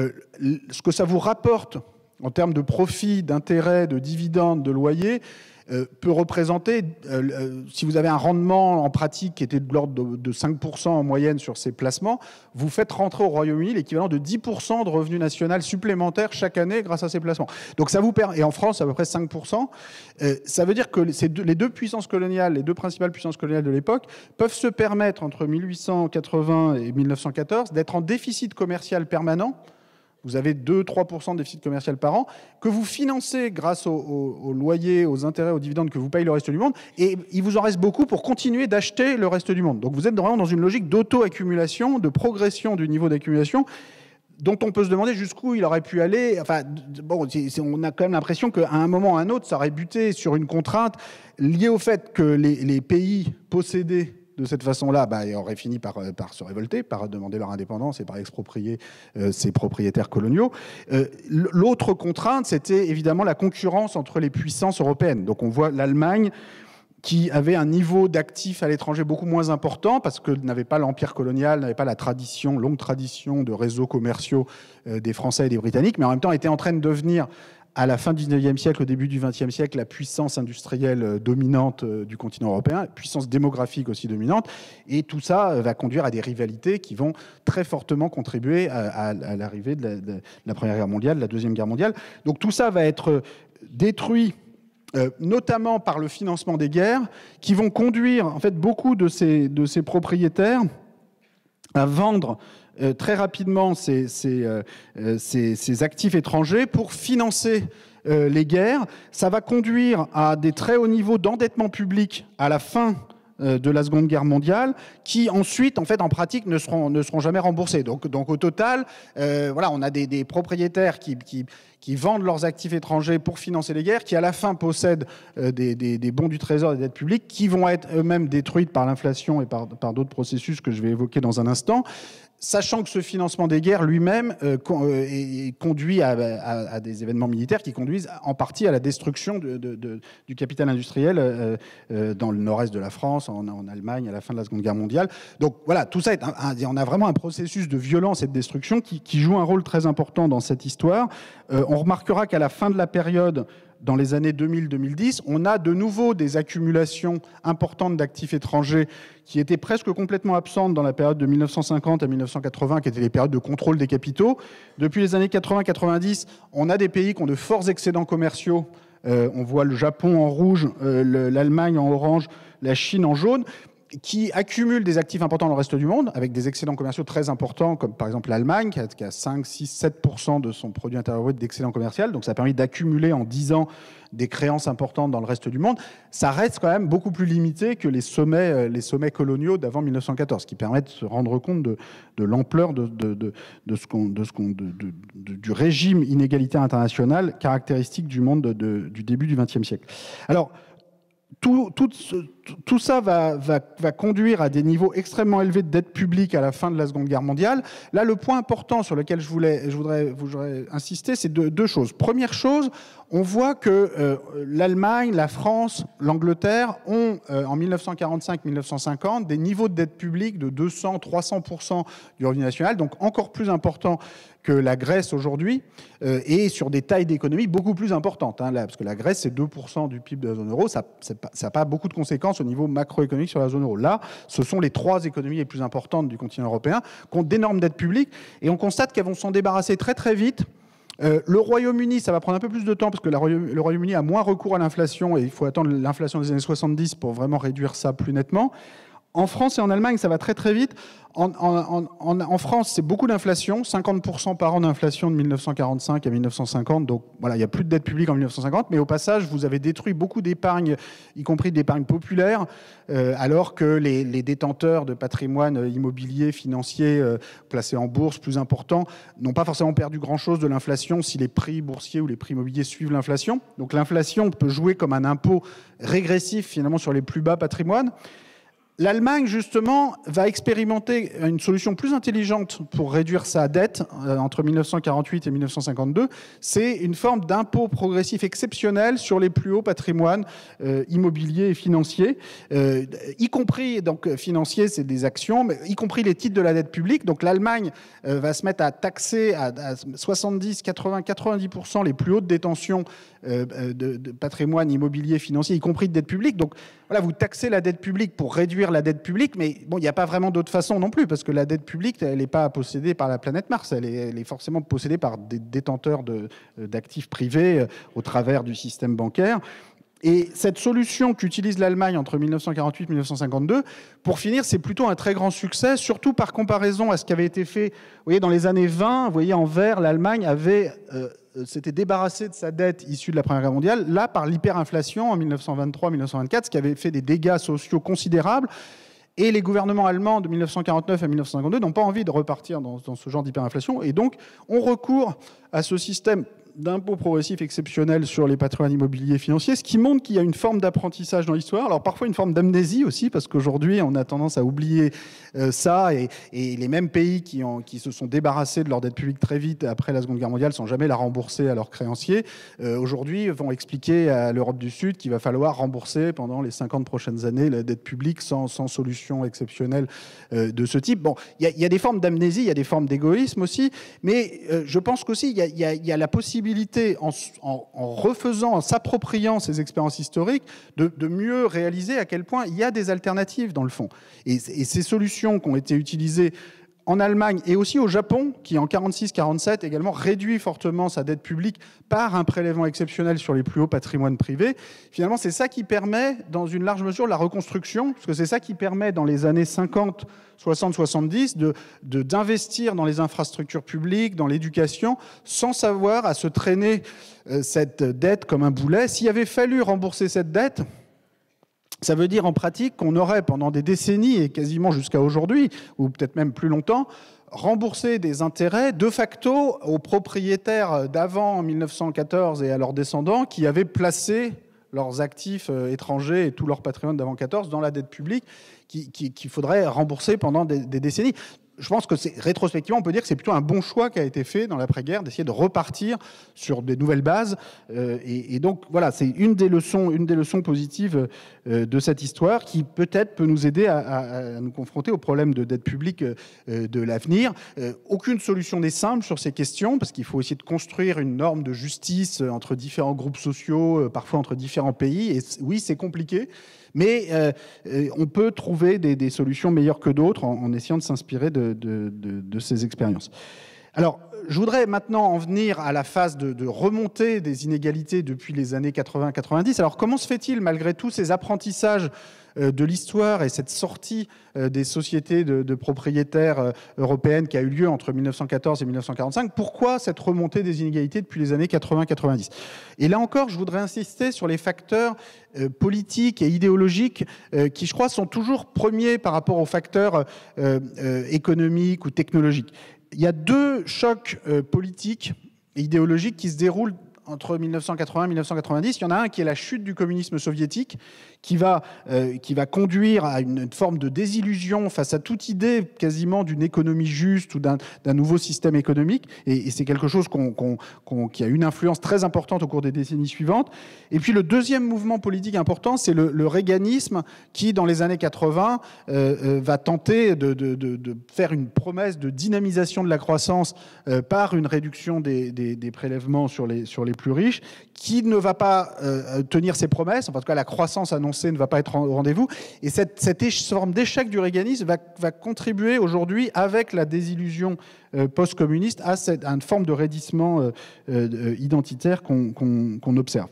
ce que ça vous rapporte en termes de profits, d'intérêts, de dividendes, de loyers, peut représenter, si vous avez un rendement en pratique qui était de l'ordre de 5% en moyenne sur ces placements, vous faites rentrer au Royaume-Uni l'équivalent de 10% de revenu national supplémentaire chaque année grâce à ces placements. Donc ça vous permet, et en France à peu près 5%, ça veut dire que les deux puissances coloniales, les deux principales puissances coloniales de l'époque, peuvent se permettre entre 1880 et 1914 d'être en déficit commercial permanent. Vous avez 2-3% de déficit commercial par an, que vous financez grâce aux loyers, aux intérêts, aux dividendes que vous payez le reste du monde, et il vous en reste beaucoup pour continuer d'acheter le reste du monde. Donc vous êtes vraiment dans une logique d'auto-accumulation, de progression du niveau d'accumulation, dont on peut se demander jusqu'où il aurait pu aller. Enfin, bon, on a quand même l'impression qu'à un moment ou à un autre, ça aurait buté sur une contrainte liée au fait que les pays possédés de cette façon-là, ils auraient fini par se révolter, par demander leur indépendance et par exproprier ces propriétaires coloniaux. L'autre contrainte, c'était évidemment la concurrence entre les puissances européennes. Donc on voit l'Allemagne qui avait un niveau d'actifs à l'étranger beaucoup moins important parce que n'avait pas l'empire colonial, n'avait pas la longue tradition de réseaux commerciaux des Français et des Britanniques, mais en même temps était en train de devenir, à la fin du 19e siècle, au début du 20e siècle, la puissance industrielle dominante du continent européen, puissance démographique aussi dominante. Et tout ça va conduire à des rivalités qui vont très fortement contribuer à l'arrivée de la Première Guerre mondiale, de la Deuxième Guerre mondiale. Donc tout ça va être détruit notamment par le financement des guerres, qui vont conduire en fait beaucoup de ces propriétaires à vendre très rapidement ces actifs étrangers pour financer les guerres. Ça va conduire à des très hauts niveaux d'endettement public à la fin de la Seconde Guerre mondiale, qui ensuite, en fait, en pratique, ne seront jamais remboursés. Donc au total, on a des propriétaires qui vendent leurs actifs étrangers pour financer les guerres, qui à la fin possèdent des bons du trésor, des dettes publiques, qui vont être eux-mêmes détruites par l'inflation et par d'autres processus que je vais évoquer dans un instant. Sachant que ce financement des guerres lui-même conduit à des événements militaires qui conduisent en partie à la destruction du capital industriel dans le nord-est de la France, en Allemagne, à la fin de la Seconde Guerre mondiale. Donc voilà, tout ça, on a vraiment un processus de violence et de destruction qui joue un rôle très important dans cette histoire. On remarquera qu'à la fin de la période, dans les années 2000-2010, on a de nouveau des accumulations importantes d'actifs étrangers qui étaient presque complètement absentes dans la période de 1950 à 1980, qui étaient les périodes de contrôle des capitaux. Depuis les années 80-90, on a des pays qui ont de forts excédents commerciaux. On voit le Japon en rouge, l'Allemagne en orange, la Chine en jaune, qui accumulent des actifs importants dans le reste du monde, avec des excédents commerciaux très importants, comme par exemple l'Allemagne, qui a 5, 6, 7% de son produit intérieur brut d'excédent commercial. Donc ça a permis d'accumuler en 10 ans des créances importantes dans le reste du monde. Ça reste quand même beaucoup plus limité que les sommets coloniaux d'avant 1914, qui permettent de se rendre compte de l'ampleur du régime inégalitaire international caractéristique du monde du début du XXe siècle. Alors, tout ça va conduire à des niveaux extrêmement élevés de dette publique à la fin de la Seconde Guerre mondiale. Là, le point important sur lequel je voudrais insister, c'est deux choses. Première chose, on voit que l'Allemagne, la France, l'Angleterre ont, en 1945-1950, des niveaux de dette publique de 200-300% du revenu national, donc encore plus importants que la Grèce aujourd'hui, et sur des tailles d'économie beaucoup plus importantes. Parce que la Grèce, c'est 2% du PIB de la zone euro, ça n'a pas beaucoup de conséquences au niveau macroéconomique sur la zone euro. Là, ce sont les 3 économies les plus importantes du continent européen, qui ont d'énormes dettes publiques, et on constate qu'elles vont s'en débarrasser très très vite. Le Royaume-Uni, ça va prendre un peu plus de temps, parce que le Royaume-Uni a moins recours à l'inflation, et il faut attendre l'inflation des années 70 pour vraiment réduire ça plus nettement. En France et en Allemagne, ça va très très vite. En France, c'est beaucoup d'inflation, 50% par an d'inflation de 1945 à 1950. Donc voilà, il n'y a plus de dette publique en 1950. Mais au passage, vous avez détruit beaucoup d'épargne, y compris d'épargne populaire, alors que les détenteurs de patrimoine immobilier, financier, placés en bourse, plus importants, n'ont pas forcément perdu grand-chose de l'inflation si les prix boursiers ou les prix immobiliers suivent l'inflation. Donc l'inflation peut jouer comme un impôt régressif finalement sur les plus bas patrimoines. L'Allemagne, justement, va expérimenter une solution plus intelligente pour réduire sa dette entre 1948 et 1952. C'est une forme d'impôt progressif exceptionnel sur les plus hauts patrimoines immobiliers et financiers, y compris, donc financiers, c'est des actions, mais y compris les titres de la dette publique. Donc l'Allemagne va se mettre à taxer à 70, 80, 90% les plus hautes détentions de patrimoine immobilier financier, y compris de dette publique. Donc voilà, vous taxez la dette publique pour réduire la dette publique, mais bon, il n'y a pas vraiment d'autre façon non plus, parce que la dette publique, elle n'est pas possédée par la planète Mars, elle est forcément possédée par des détenteurs d'actifs privés au travers du système bancaire. Et cette solution qu'utilise l'Allemagne entre 1948 et 1952, pour finir, c'est plutôt un très grand succès, surtout par comparaison à ce qui avait été fait. Vous voyez, dans les années 20, vous voyez, en vert, l'Allemagne s'était débarrassée de sa dette issue de la Première Guerre mondiale, là, par l'hyperinflation en 1923-1924, ce qui avait fait des dégâts sociaux considérables. Et les gouvernements allemands de 1949 à 1952 n'ont pas envie de repartir dans ce genre d'hyperinflation. Et donc, on recourt à ce système d'impôt progressif exceptionnel sur les patrimoines immobiliers et financiers, ce qui montre qu'il y a une forme d'apprentissage dans l'histoire. Alors parfois une forme d'amnésie aussi, parce qu'aujourd'hui on a tendance à oublier ça, et les mêmes pays qui se sont débarrassés de leur dette publique très vite après la Seconde Guerre mondiale sans jamais la rembourser à leurs créanciers, aujourd'hui vont expliquer à l'Europe du Sud qu'il va falloir rembourser pendant les 50 prochaines années la dette publique sans solution exceptionnelle de ce type. Bon, il y a des formes d'amnésie, il y a des formes d'égoïsme aussi, mais je pense qu'aussi il y a la possibilité, en refaisant, en s'appropriant ces expériences historiques, de mieux réaliser à quel point il y a des alternatives dans le fond. Et ces solutions qui ont été utilisées en Allemagne et aussi au Japon, qui en 46-47 également réduit fortement sa dette publique par un prélèvement exceptionnel sur les plus hauts patrimoines privés. Finalement, c'est ça qui permet, dans une large mesure, la reconstruction, parce que c'est ça qui permet, dans les années 50, 60, 70, d'investir dans les infrastructures publiques, dans l'éducation, sans avoir à se traîner cette dette comme un boulet. S'il avait fallu rembourser cette dette, ça veut dire en pratique qu'on aurait pendant des décennies et quasiment jusqu'à aujourd'hui, ou peut-être même plus longtemps, remboursé des intérêts de facto aux propriétaires d'avant 1914 et à leurs descendants qui avaient placé leurs actifs étrangers et tout leur patrimoine d'avant 14 dans la dette publique qu'il faudrait rembourser pendant des décennies. Je pense que rétrospectivement, on peut dire que c'est plutôt un bon choix qui a été fait dans l'après-guerre, d'essayer de repartir sur des nouvelles bases. Et donc, voilà, c'est une des leçons positives de cette histoire qui peut-être peut nous aider à nous confronter aux problèmes de dette publique de l'avenir. Aucune solution n'est simple sur ces questions, parce qu'il faut essayer de construire une norme de justice entre différents groupes sociaux, parfois entre différents pays. Et oui, c'est compliqué. Mais on peut trouver des solutions meilleures que d'autres en essayant de s'inspirer de ces expériences. Alors, je voudrais maintenant en venir à la phase de remontée des inégalités depuis les années 80-90. Alors, comment se fait-il, malgré tous ces apprentissages de l'histoire et cette sortie des sociétés de propriétaires européennes qui a eu lieu entre 1914 et 1945, pourquoi cette remontée des inégalités depuis les années 80-90 ? Et là encore, je voudrais insister sur les facteurs politiques et idéologiques qui, je crois, sont toujours premiers par rapport aux facteurs économiques ou technologiques. Il y a deux chocs politiques et idéologiques qui se déroulent entre 1980 et 1990. Il y en a un qui est la chute du communisme soviétique, qui va conduire à une forme de désillusion face à toute idée quasiment d'une économie juste ou d'un nouveau système économique. Et c'est quelque chose qui a une influence très importante au cours des décennies suivantes. Et puis le deuxième mouvement politique important, c'est le reaganisme qui, dans les années 80, va tenter de faire une promesse de dynamisation de la croissance par une réduction des prélèvements sur les plus riches, qui ne va pas tenir ses promesses. En tout cas, la croissance annoncée ne va pas être au rendez-vous. Et cette forme d'échec du reaganisme va contribuer aujourd'hui, avec la désillusion post-communiste, à une forme de raidissement identitaire qu'on observe.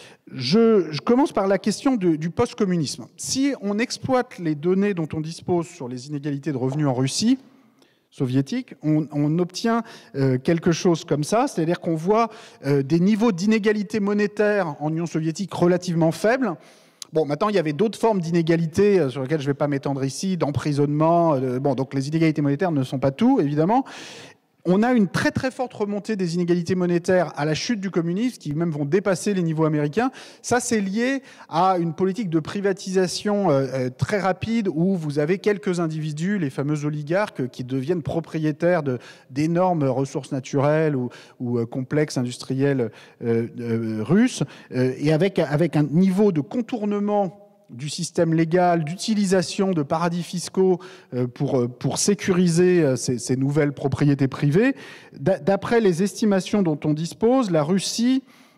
Je commence par la question du post-communisme. Si on exploite les données dont on dispose sur les inégalités de revenus en Russie soviétique, on obtient quelque chose comme ça, c'est-à-dire qu'on voit des niveaux d'inégalité monétaire en Union soviétique relativement faibles. Bon, maintenant, il y avait d'autres formes d'inégalités sur lesquelles je ne vais pas m'étendre ici, d'emprisonnement. Donc les inégalités monétaires ne sont pas tout, évidemment. On a une très très forte remontée des inégalités monétaires à la chute du communisme, qui même vont dépasser les niveaux américains. Ça, c'est lié à une politique de privatisation très rapide où vous avez quelques individus, les fameux oligarques, qui deviennent propriétaires d'énormes ressources naturelles ou complexes industriels russes, et avec un niveau de contournement du système légal, d'utilisation de paradis fiscaux pour sécuriser ces nouvelles propriétés privées. D'après les estimations dont on dispose, la Russie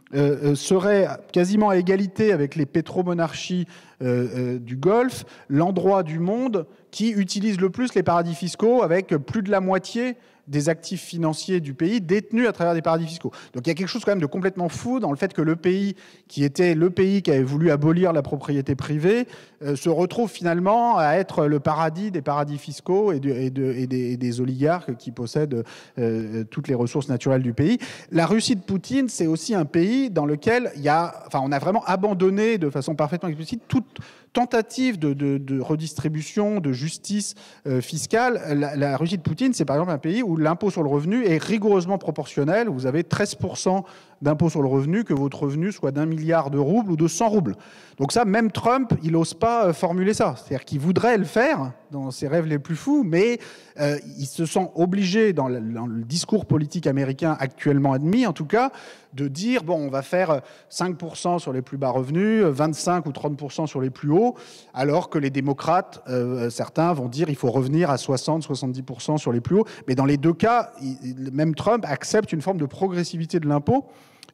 serait quasiment à égalité avec les pétromonarchies du Golfe, l'endroit du monde qui utilise le plus les paradis fiscaux, avec plus de la moitié des actifs financiers du pays détenus à travers des paradis fiscaux. Donc il y a quelque chose quand même de complètement fou dans le fait que le pays qui était le pays qui avait voulu abolir la propriété privée se retrouve finalement à être le paradis des paradis fiscaux et des oligarques qui possèdent toutes les ressources naturelles du pays. La Russie de Poutine, c'est aussi un pays dans lequel on a vraiment abandonné de façon parfaitement explicite toute tentative de redistribution, de justice fiscale. La Russie de Poutine, c'est par exemple un pays où l'impôt sur le revenu est rigoureusement proportionnel. Vous avez 13% d'impôt sur le revenu, que votre revenu soit d'1 milliard de roubles ou de 100 roubles. Donc ça, même Trump, il n'ose pas formuler ça. C'est-à-dire qu'il voudrait le faire dans ses rêves les plus fous, mais il se sent obligé, dans le discours politique américain actuellement admis, en tout cas, de dire, bon, on va faire 5% sur les plus bas revenus, 25 ou 30% sur les plus hauts, alors que les démocrates, certains vont dire il faut revenir à 60-70% sur les plus hauts. Mais dans les deux cas, même Trump accepte une forme de progressivité de l'impôt.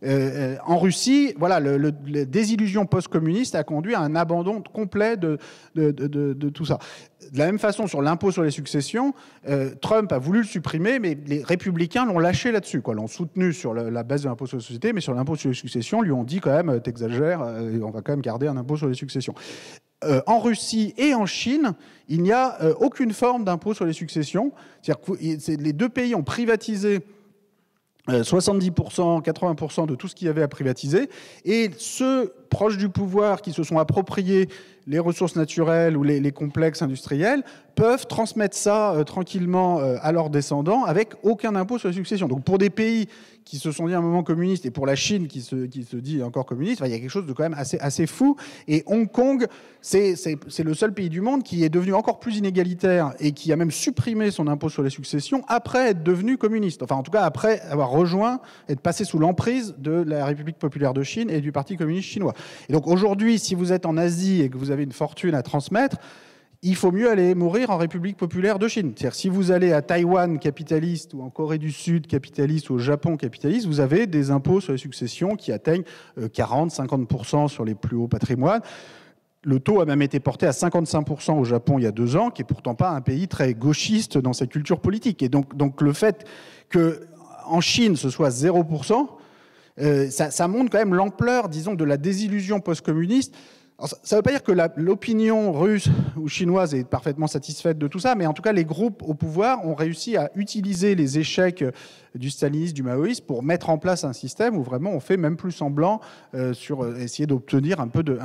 En Russie, voilà, la désillusion post-communiste a conduit à un abandon complet de tout ça. De la même façon, sur l'impôt sur les successions, Trump a voulu le supprimer, mais les républicains l'ont lâché là-dessus, l'ont soutenu sur la baisse de l'impôt sur les sociétés, mais sur l'impôt sur les successions, lui ont dit quand même, t'exagères, on va quand même garder un impôt sur les successions. En Russie et en Chine, il n'y a aucune forme d'impôt sur les successions. C'est-à-dire que les deux pays ont privatisé 70%, 80% de tout ce qu'il y avait à privatiser. Et ceux proches du pouvoir qui se sont appropriés les ressources naturelles ou les complexes industriels peuvent transmettre ça tranquillement à leurs descendants avec aucun impôt sur les successions. Donc pour des pays qui se sont dit à un moment communistes et pour la Chine qui se dit encore communiste, il y a quelque chose de quand même assez fou. Et Hong Kong, c'est le seul pays du monde qui est devenu encore plus inégalitaire et qui a même supprimé son impôt sur les successions après être devenu communiste. Enfin, en tout cas, après avoir rejoint, être passé sous l'emprise de la République populaire de Chine et du Parti communiste chinois. Et donc aujourd'hui, si vous êtes en Asie et que vous avez une fortune à transmettre, il faut mieux aller mourir en République populaire de Chine. C'est-à-dire, si vous allez à Taïwan capitaliste ou en Corée du Sud capitaliste ou au Japon capitaliste, vous avez des impôts sur les successions qui atteignent 40-50% sur les plus hauts patrimoines. Le taux a même été porté à 55% au Japon il y a 2 ans, qui n'est pourtant pas un pays très gauchiste dans sa culture politique. Et donc le fait qu'en Chine, ce soit 0%, ça montre quand même l'ampleur, disons, de la désillusion post-communiste. Alors, ça ne veut pas dire que l'opinion russe ou chinoise est parfaitement satisfaite de tout ça, mais en tout cas, les groupes au pouvoir ont réussi à utiliser les échecs du stalinisme, du maoïsme, pour mettre en place un système où vraiment on fait même plus semblant sur essayer d'obtenir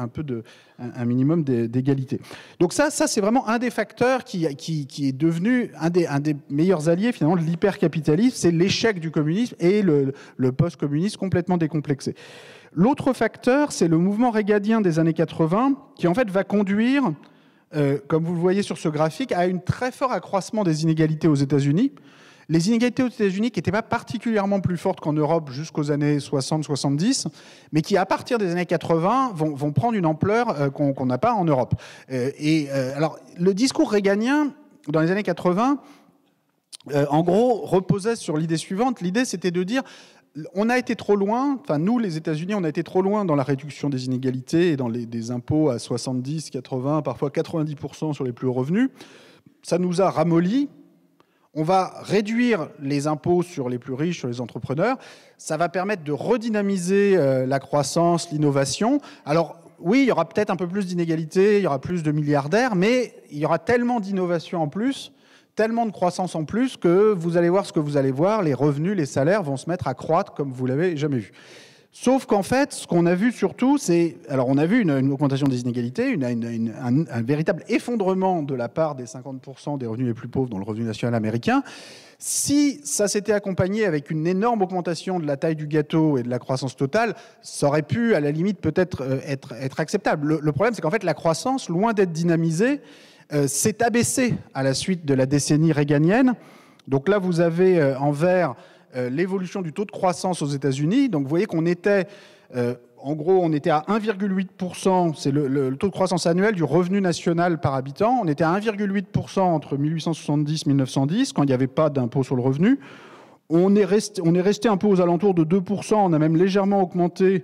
un minimum d'égalité. Donc ça c'est vraiment un des facteurs qui est devenu un des meilleurs alliés finalement de l'hypercapitalisme, c'est l'échec du communisme et le post-communisme complètement décomplexé. L'autre facteur, c'est le mouvement régadien des années 80, qui en fait va conduire, comme vous le voyez sur ce graphique, à un très fort accroissement des inégalités aux États-Unis. Les inégalités aux États-Unis qui n'étaient pas particulièrement plus fortes qu'en Europe jusqu'aux années 60-70, mais qui, à partir des années 80, vont prendre une ampleur qu'on n'a pas en Europe. Alors, le discours réganien, dans les années 80, en gros, reposait sur l'idée suivante. L'idée, c'était de dire... On a été trop loin, enfin nous les États-Unis, on a été trop loin dans la réduction des inégalités et dans des impôts à 70, 80, parfois 90% sur les plus hauts revenus. Ça nous a ramollis. On va réduire les impôts sur les plus riches, sur les entrepreneurs. Ça va permettre de redynamiser la croissance, l'innovation. Alors oui, il y aura peut-être un peu plus d'inégalités, il y aura plus de milliardaires, mais il y aura tellement d'innovation en plus, tellement de croissance en plus que vous allez voir ce que vous allez voir, les revenus, les salaires vont se mettre à croître comme vous l'avez jamais vu. Sauf qu'en fait, ce qu'on a vu surtout, c'est... Alors, on a vu une augmentation des inégalités, un véritable effondrement de la part des 50% des revenus les plus pauvres dans le revenu national américain. Si ça s'était accompagné avec une énorme augmentation de la taille du gâteau et de la croissance totale, ça aurait pu, à la limite, peut-être être acceptable. Le problème, c'est qu'en fait, la croissance, loin d'être dynamisée, s'est abaissée à la suite de la décennie réganienne. Donc là, vous avez en vert l'évolution du taux de croissance aux États-Unis. Donc vous voyez qu'on était, en gros, on était à 1,8%, c'est le taux de croissance annuel du revenu national par habitant. On était à 1,8% entre 1870 et 1910, quand il n'y avait pas d'impôt sur le revenu. On est resté un peu aux alentours de 2%, on a même légèrement augmenté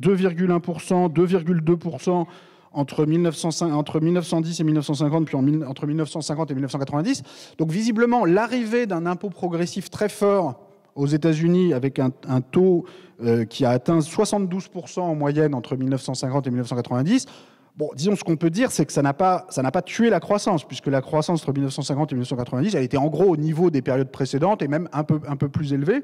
2,1%, 2,2% entre 1910 et 1950, puis entre 1950 et 1990. Donc visiblement, l'arrivée d'un impôt progressif très fort aux États-Unis, avec un taux qui a atteint 72% en moyenne entre 1950 et 1990, bon, disons, ce qu'on peut dire, c'est que ça n'a pas tué la croissance, puisque la croissance entre 1950 et 1990, elle était en gros au niveau des périodes précédentes et même un peu plus élevée.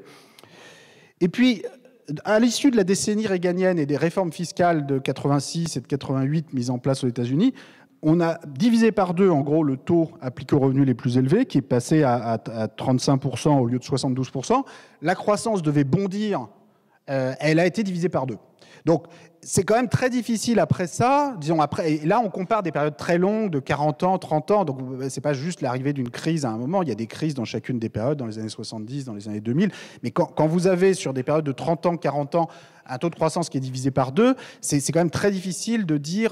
Et puis, à l'issue de la décennie réganienne et des réformes fiscales de 86 et de 88 mises en place aux États-Unis, on a divisé par deux, en gros, le taux appliqué aux revenus les plus élevés, qui est passé à 35% au lieu de 72%. La croissance devait bondir, elle a été divisée par deux. Donc, c'est quand même très difficile après ça, disons après, et là on compare des périodes très longues de 40 ans, 30 ans, donc c'est pas juste l'arrivée d'une crise à un moment, il y a des crises dans chacune des périodes, dans les années 70, dans les années 2000, mais quand vous avez sur des périodes de 30 ans, 40 ans, un taux de croissance qui est divisé par deux, c'est quand même très difficile de dire,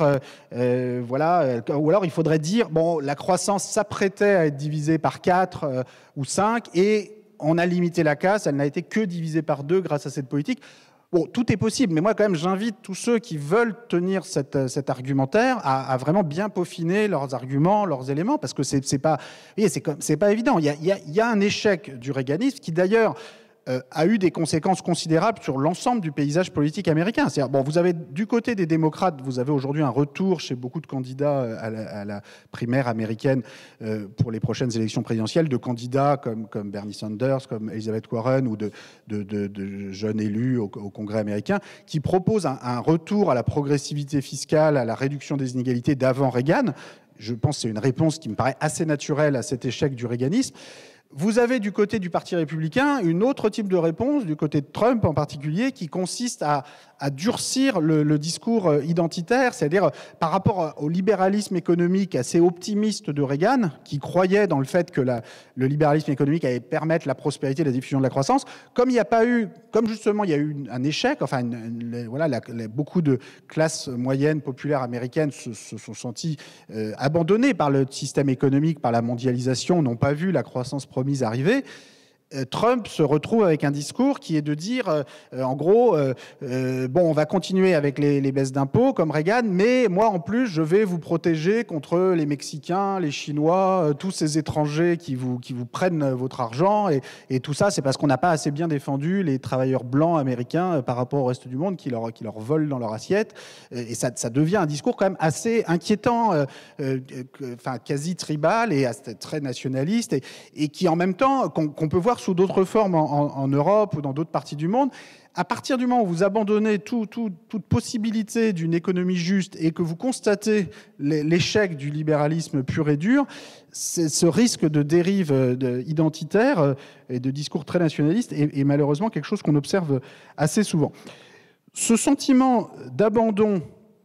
voilà, ou alors il faudrait dire, bon, la croissance s'apprêtait à être divisée par 4 ou 5, et on a limité la casse, elle n'a été que divisée par 2 grâce à cette politique. Bon, tout est possible, mais moi, quand même, j'invite tous ceux qui veulent tenir cet argumentaire à vraiment bien peaufiner leurs arguments, leurs éléments, parce que c'est pas évident. Il y a un échec du réaganisme qui, d'ailleurs, a eu des conséquences considérables sur l'ensemble du paysage politique américain. C'est-à-dire, bon, vous avez du côté des démocrates, vous avez aujourd'hui un retour chez beaucoup de candidats à la primaire américaine pour les prochaines élections présidentielles, de candidats comme Bernie Sanders, comme Elizabeth Warren ou de jeunes élus au Congrès américain qui proposent un retour à la progressivité fiscale, à la réduction des inégalités d'avant Reagan. Je pense que c'est une réponse qui me paraît assez naturelle à cet échec du réaganisme. Vous avez du côté du Parti républicain une autre type de réponse, du côté de Trump en particulier, qui consiste à durcir le discours identitaire, c'est-à-dire par rapport au libéralisme économique assez optimiste de Reagan, qui croyait dans le fait que le libéralisme économique allait permettre la prospérité et la diffusion de la croissance. Comme justement il y a eu un échec, enfin beaucoup de classes moyennes populaires américaines se sont senties abandonnées par le système économique, par la mondialisation, n'ont pas vu la croissance promise arriver. Trump se retrouve avec un discours qui est de dire, en gros, bon, on va continuer avec les baisses d'impôts comme Reagan, mais moi, en plus, je vais vous protéger contre les Mexicains, les Chinois, tous ces étrangers qui vous prennent votre argent. Et tout ça, c'est parce qu'on n'a pas assez bien défendu les travailleurs blancs américains par rapport au reste du monde qui leur volent dans leur assiette. Et ça devient un discours quand même assez inquiétant, quasi tribal et très nationaliste, et qui, en même temps, qu'on peut voir sous d'autres formes en Europe ou dans d'autres parties du monde. À partir du moment où vous abandonnez toute possibilité d'une économie juste et que vous constatez l'échec du libéralisme pur et dur, ce risque de dérive identitaire et de discours très nationaliste est malheureusement quelque chose qu'on observe assez souvent. Ce sentiment d'abandon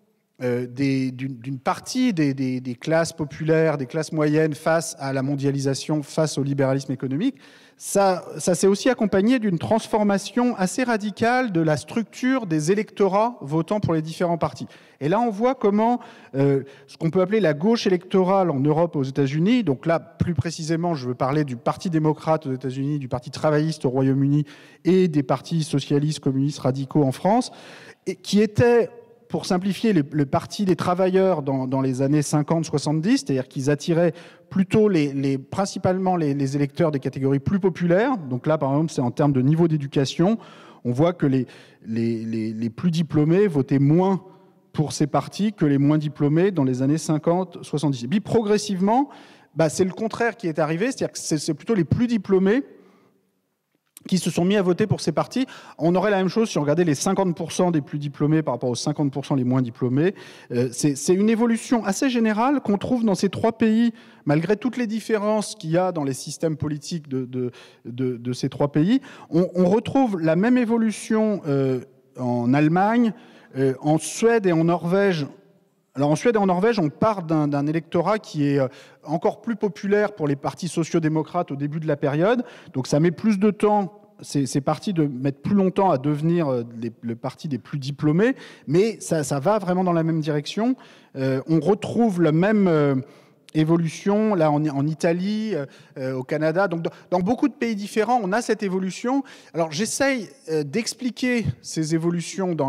d'une partie des classes populaires, des classes moyennes face à la mondialisation, face au libéralisme économique, ça s'est aussi accompagné d'une transformation assez radicale de la structure des électorats votant pour les différents partis. Et là, on voit comment ce qu'on peut appeler la gauche électorale en Europe et aux États-Unis, donc là, plus précisément, je veux parler du Parti démocrate aux États-Unis, du Parti travailliste au Royaume-Uni et des partis socialistes, communistes, radicaux en France, et qui étaient, pour simplifier, le parti des travailleurs dans les années 50-70, c'est-à-dire qu'ils attiraient plutôt principalement les électeurs des catégories plus populaires. Donc là, par exemple, c'est en termes de niveau d'éducation. On voit que les plus diplômés votaient moins pour ces partis que les moins diplômés dans les années 50-70. Et puis progressivement, c'est le contraire qui est arrivé, c'est-à-dire que c'est plutôt les plus diplômés qui se sont mis à voter pour ces partis. On aurait la même chose si on regardait les 50% des plus diplômés par rapport aux 50% les moins diplômés. C'est une évolution assez générale qu'on trouve dans ces 3 pays, malgré toutes les différences qu'il y a dans les systèmes politiques de ces 3 pays. On retrouve la même évolution en Allemagne, en Suède et en Norvège. Alors en Suède et en Norvège, on part d'un électorat qui est encore plus populaire pour les partis sociaux-démocrates au début de la période. Donc ça met plus de temps, ces partis mettent plus longtemps à devenir le parti des plus diplômés, mais ça va vraiment dans la même direction. On retrouve la même évolution là en Italie, au Canada. Donc dans beaucoup de pays différents, on a cette évolution. Alors j'essaye d'expliquer ces évolutions dans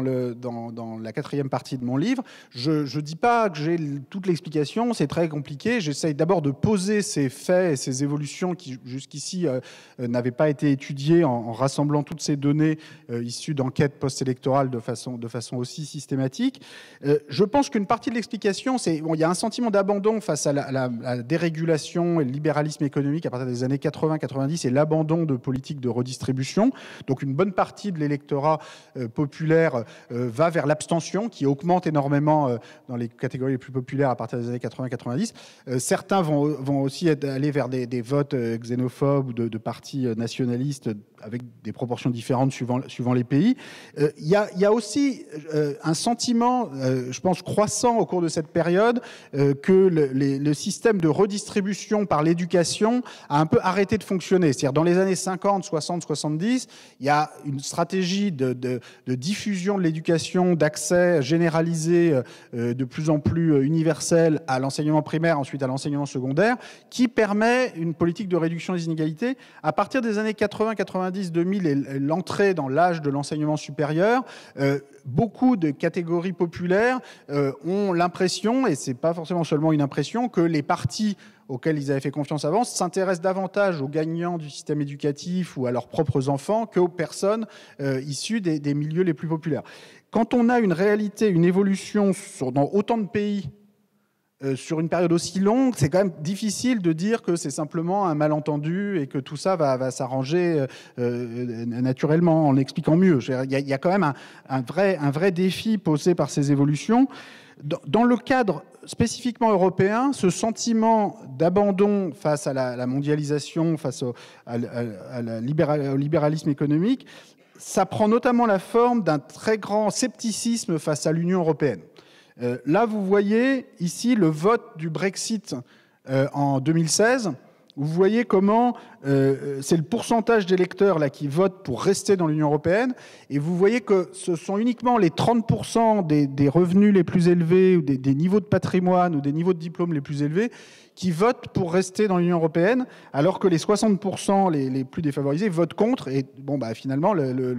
la 4e partie de mon livre. Je dis pas que j'ai toute l'explication, c'est très compliqué. J'essaye d'abord de poser ces faits et ces évolutions qui jusqu'ici n'avaient pas été étudiées en rassemblant toutes ces données issues d'enquêtes post-électorales de façon aussi systématique. Je pense qu'une partie de l'explication, c'est il y a un sentiment d'abandon face à la dérégulation et le libéralisme économique à partir des années 80-90 et l'abandon de politiques de redistribution. Donc une bonne partie de l'électorat populaire va vers l'abstention qui augmente énormément dans les catégories les plus populaires à partir des années 80-90. Certains vont aussi aller vers des votes xénophobes ou de partis nationalistes avec des proportions différentes suivant les pays. Il y a aussi un sentiment, je pense, croissant au cours de cette période que le système de redistribution par l'éducation a un peu arrêté de fonctionner. C'est-à-dire dans les années 50, 60, 70, il y a une stratégie de diffusion de l'éducation, d'accès généralisé de plus en plus universel à l'enseignement primaire, ensuite à l'enseignement secondaire, qui permet une politique de réduction des inégalités. À partir des années 80, 90, 2000 et l'entrée dans l'âge de l'enseignement supérieur, beaucoup de catégories populaires ont l'impression, et c'est pas forcément seulement une impression, que les partis auxquels ils avaient fait confiance avant s'intéressent davantage aux gagnants du système éducatif ou à leurs propres enfants qu'aux personnes issues des milieux les plus populaires. Quand on a une réalité, une évolution dans autant de pays sur une période aussi longue, c'est quand même difficile de dire que c'est simplement un malentendu et que tout ça va s'arranger naturellement en l'expliquant mieux. Il y a quand même un vrai défi posé par ces évolutions. Dans le cadre spécifiquement européen, ce sentiment d'abandon face à la mondialisation, face au libéralisme économique, ça prend notamment la forme d'un très grand scepticisme face à l'Union européenne. Là, vous voyez ici le vote du Brexit en 2016. Vous voyez comment c'est le pourcentage d'électeurs là qui votent pour rester dans l'Union européenne. Et vous voyez que ce sont uniquement les 30% des revenus les plus élevés ou des niveaux de patrimoine ou des niveaux de diplôme les plus élevés qui votent pour rester dans l'Union européenne, alors que les 60% les plus défavorisés votent contre. Et bon, bah, finalement,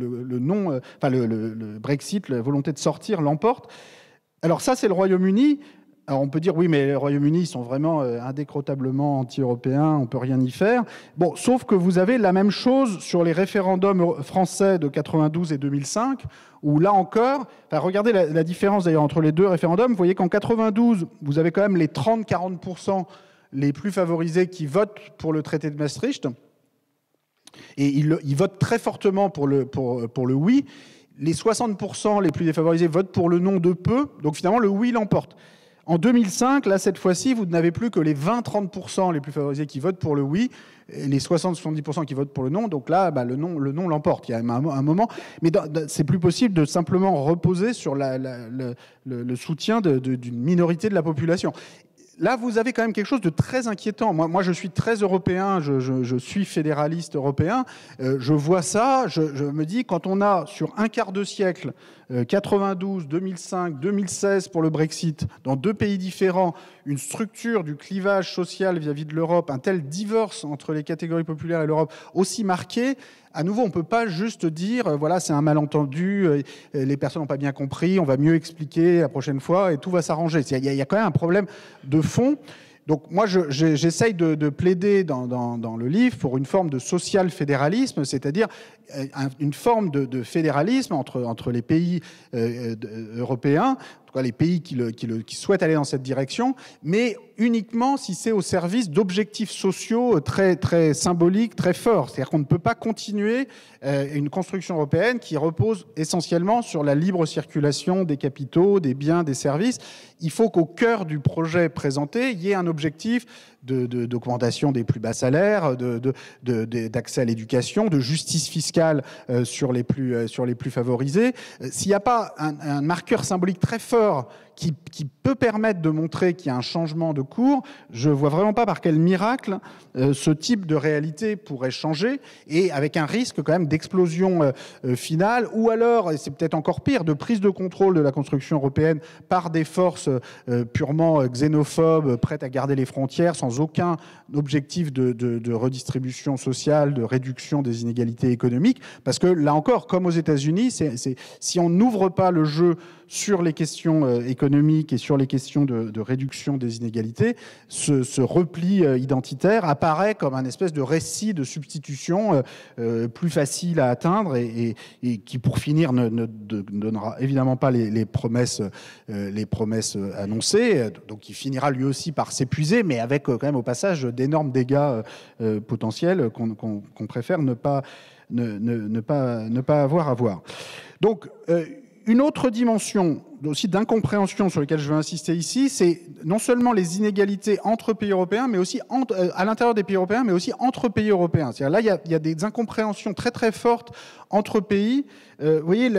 le Brexit, la volonté de sortir, l'emporte. Alors ça, c'est le Royaume-Uni. Alors on peut dire, oui, mais le Royaume-Uni, ils sont vraiment indécrotablement anti-européens, on ne peut rien y faire. Bon, sauf que vous avez la même chose sur les référendums français de 92 et 2005, où là encore, regardez la différence d'ailleurs entre les deux référendums, vous voyez qu'en 92, vous avez quand même les 30-40% les plus favorisés qui votent pour le traité de Maastricht, et ils votent très fortement pour le oui. Les 60% les plus défavorisés votent pour le non de peu, donc finalement le oui l'emporte. En 2005, là cette fois-ci, vous n'avez plus que les 20-30% les plus favorisés qui votent pour le oui, et les 60-70% qui votent pour le non, donc là le non l'emporte. Il y a un moment, mais c'est plus possible de simplement reposer sur le soutien d'une minorité de la population. Là, vous avez quand même quelque chose de très inquiétant. Moi, je suis très européen, je suis fédéraliste européen. Je vois ça, je me dis, quand on a sur un quart de siècle, 92, 2005, 2016 pour le Brexit, dans deux pays différents, une structure du clivage social vis-à-vis de l'Europe, un tel divorce entre les catégories populaires et l'Europe aussi marqué, à nouveau, on ne peut pas juste dire, voilà, c'est un malentendu, les personnes n'ont pas bien compris, on va mieux expliquer la prochaine fois et tout va s'arranger. Il y a quand même un problème de fond. Donc moi, j'essaye de plaider dans le livre pour une forme de social-fédéralisme, c'est-à-dire une forme de fédéralisme entre les pays européens, en tout cas les pays qui souhaitent aller dans cette direction, mais uniquement si c'est au service d'objectifs sociaux très, très symboliques, très forts. C'est-à-dire qu'on ne peut pas continuer une construction européenne qui repose essentiellement sur la libre circulation des capitaux, des biens, des services. Il faut qu'au cœur du projet présenté, il y ait un objectif d'augmentation des plus bas salaires, d'accès à l'éducation, de justice fiscale sur les plus favorisés. S'il n'y a pas un marqueur symbolique très fort qui peut permettre de montrer qu'il y a un changement de cours, je ne vois vraiment pas par quel miracle ce type de réalité pourrait changer, et avec un risque quand même d'explosion finale, ou alors, et c'est peut-être encore pire, de prise de contrôle de la construction européenne par des forces purement xénophobes, prêtes à garder les frontières, sans aucun objectif de redistribution sociale, de réduction des inégalités économiques. Parce que là encore, comme aux États-Unis, si on n'ouvre pas le jeu sur les questions économiques et sur les questions de réduction des inégalités, ce repli identitaire apparaît comme un espèce de récit de substitution plus facile à atteindre et qui, pour finir, ne donnera évidemment pas les promesses annoncées, donc qui finira lui aussi par s'épuiser, mais avec quand même au passage d'énormes dégâts potentiels qu'on préfère ne pas avoir à voir. Donc, une autre dimension aussi d'incompréhension sur laquelle je veux insister ici, c'est non seulement les inégalités entre pays européens, mais aussi à l'intérieur des pays européens, mais aussi entre pays européens. C'est-à-dire là, il y a des incompréhensions très très fortes entre pays. Vous voyez,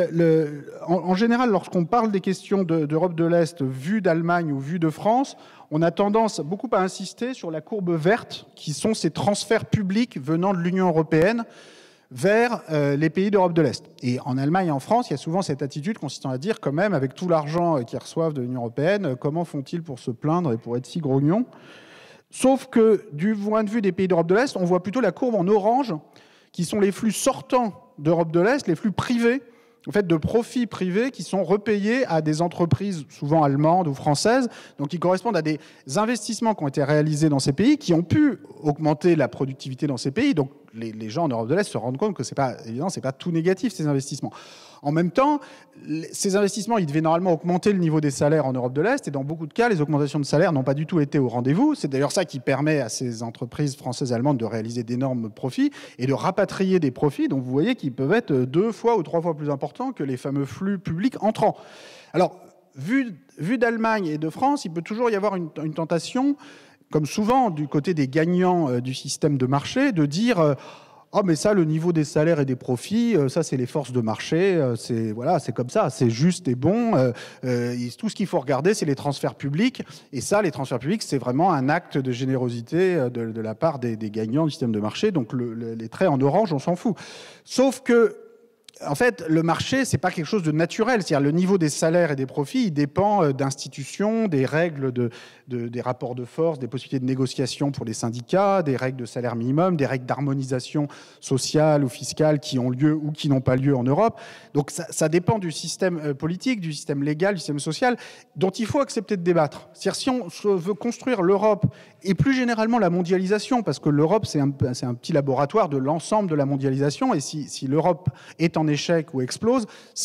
en général, lorsqu'on parle des questions d'Europe de l'Est vues d'Allemagne ou vues de France, on a tendance beaucoup à insister sur la courbe verte, qui sont ces transferts publics venant de l'Union européenne vers les pays d'Europe de l'Est. Et en Allemagne et en France, il y a souvent cette attitude consistant à dire quand même, avec tout l'argent qu'ils reçoivent de l'Union européenne, comment font-ils pour se plaindre et pour être si grognons ? Sauf que du point de vue des pays d'Europe de l'Est, on voit plutôt la courbe en orange, qui sont les flux sortants d'Europe de l'Est, les flux privés, en fait, de profits privés qui sont repayés à des entreprises souvent allemandes ou françaises, donc qui correspondent à des investissements qui ont été réalisés dans ces pays, qui ont pu augmenter la productivité dans ces pays. Donc les gens en Europe de l'Est se rendent compte que c'est pas tout négatif, ces investissements. En même temps, ces investissements, ils devaient normalement augmenter le niveau des salaires en Europe de l'Est, et dans beaucoup de cas, les augmentations de salaires n'ont pas du tout été au rendez-vous. C'est d'ailleurs ça qui permet à ces entreprises françaises et allemandes de réaliser d'énormes profits et de rapatrier des profits, dont vous voyez qu'ils peuvent être 2 fois ou 3 fois plus importants que les fameux flux publics entrants. Alors, vu d'Allemagne et de France, il peut toujours y avoir une tentation, comme souvent du côté des gagnants du système de marché, de dire oh mais ça, le niveau des salaires et des profits, ça c'est les forces de marché, c'est comme ça, c'est juste et bon. Tout ce qu'il faut regarder, c'est les transferts publics. Et ça, les transferts publics, c'est vraiment un acte de générosité de la part des gagnants du système de marché. Donc les traits en orange, on s'en fout. Sauf que, en fait, le marché, c'est pas quelque chose de naturel. C'est-à-dire le niveau des salaires et des profits, il dépend d'institutions, des règles des rapports de force, des possibilités de négociation pour les syndicats, des règles de salaire minimum, des règles d'harmonisation sociale ou fiscale qui ont lieu ou qui n'ont pas lieu en Europe. Donc ça dépend du système politique, du système légal, du système social, dont il faut accepter de débattre. C'est-à-dire si on veut construire l'Europe et plus généralement la mondialisation, parce que l'Europe, c'est un petit laboratoire de l'ensemble de la mondialisation, et si l'Europe est en échec ou explose,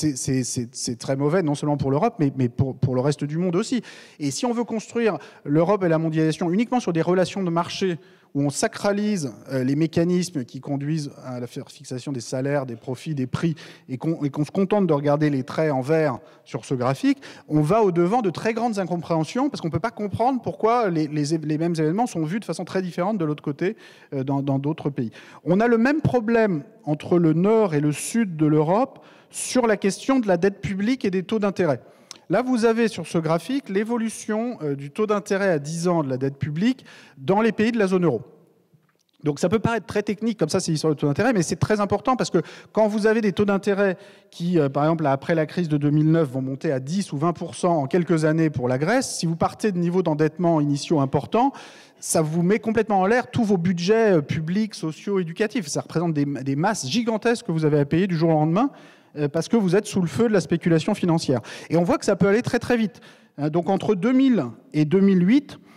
c'est très mauvais, non seulement pour l'Europe, mais pour le reste du monde aussi. Et si on veut construire l'Europe et la mondialisation uniquement sur des relations de marché où on sacralise les mécanismes qui conduisent à la fixation des salaires, des profits, des prix, et qu'on se contente de regarder les traits en vert sur ce graphique, on va au-devant de très grandes incompréhensions, parce qu'on ne peut pas comprendre pourquoi les mêmes événements sont vus de façon très différente de l'autre côté dans d'autres pays. On a le même problème entre le nord et le sud de l'Europe sur la question de la dette publique et des taux d'intérêt. Là, vous avez sur ce graphique l'évolution du taux d'intérêt à 10 ans de la dette publique dans les pays de la zone euro. Donc ça peut paraître très technique, comme ça c'est l'histoire du taux d'intérêt, mais c'est très important parce que quand vous avez des taux d'intérêt qui, par exemple, après la crise de 2009, vont monter à 10 ou 20% en quelques années pour la Grèce, si vous partez de niveaux d'endettement initiaux importants, ça vous met complètement en l'air tous vos budgets publics, sociaux, éducatifs. Ça représente des masses gigantesques que vous avez à payer du jour au lendemain, parce que vous êtes sous le feu de la spéculation financière. Et on voit que ça peut aller très très vite. Donc entre 2000 et 2008,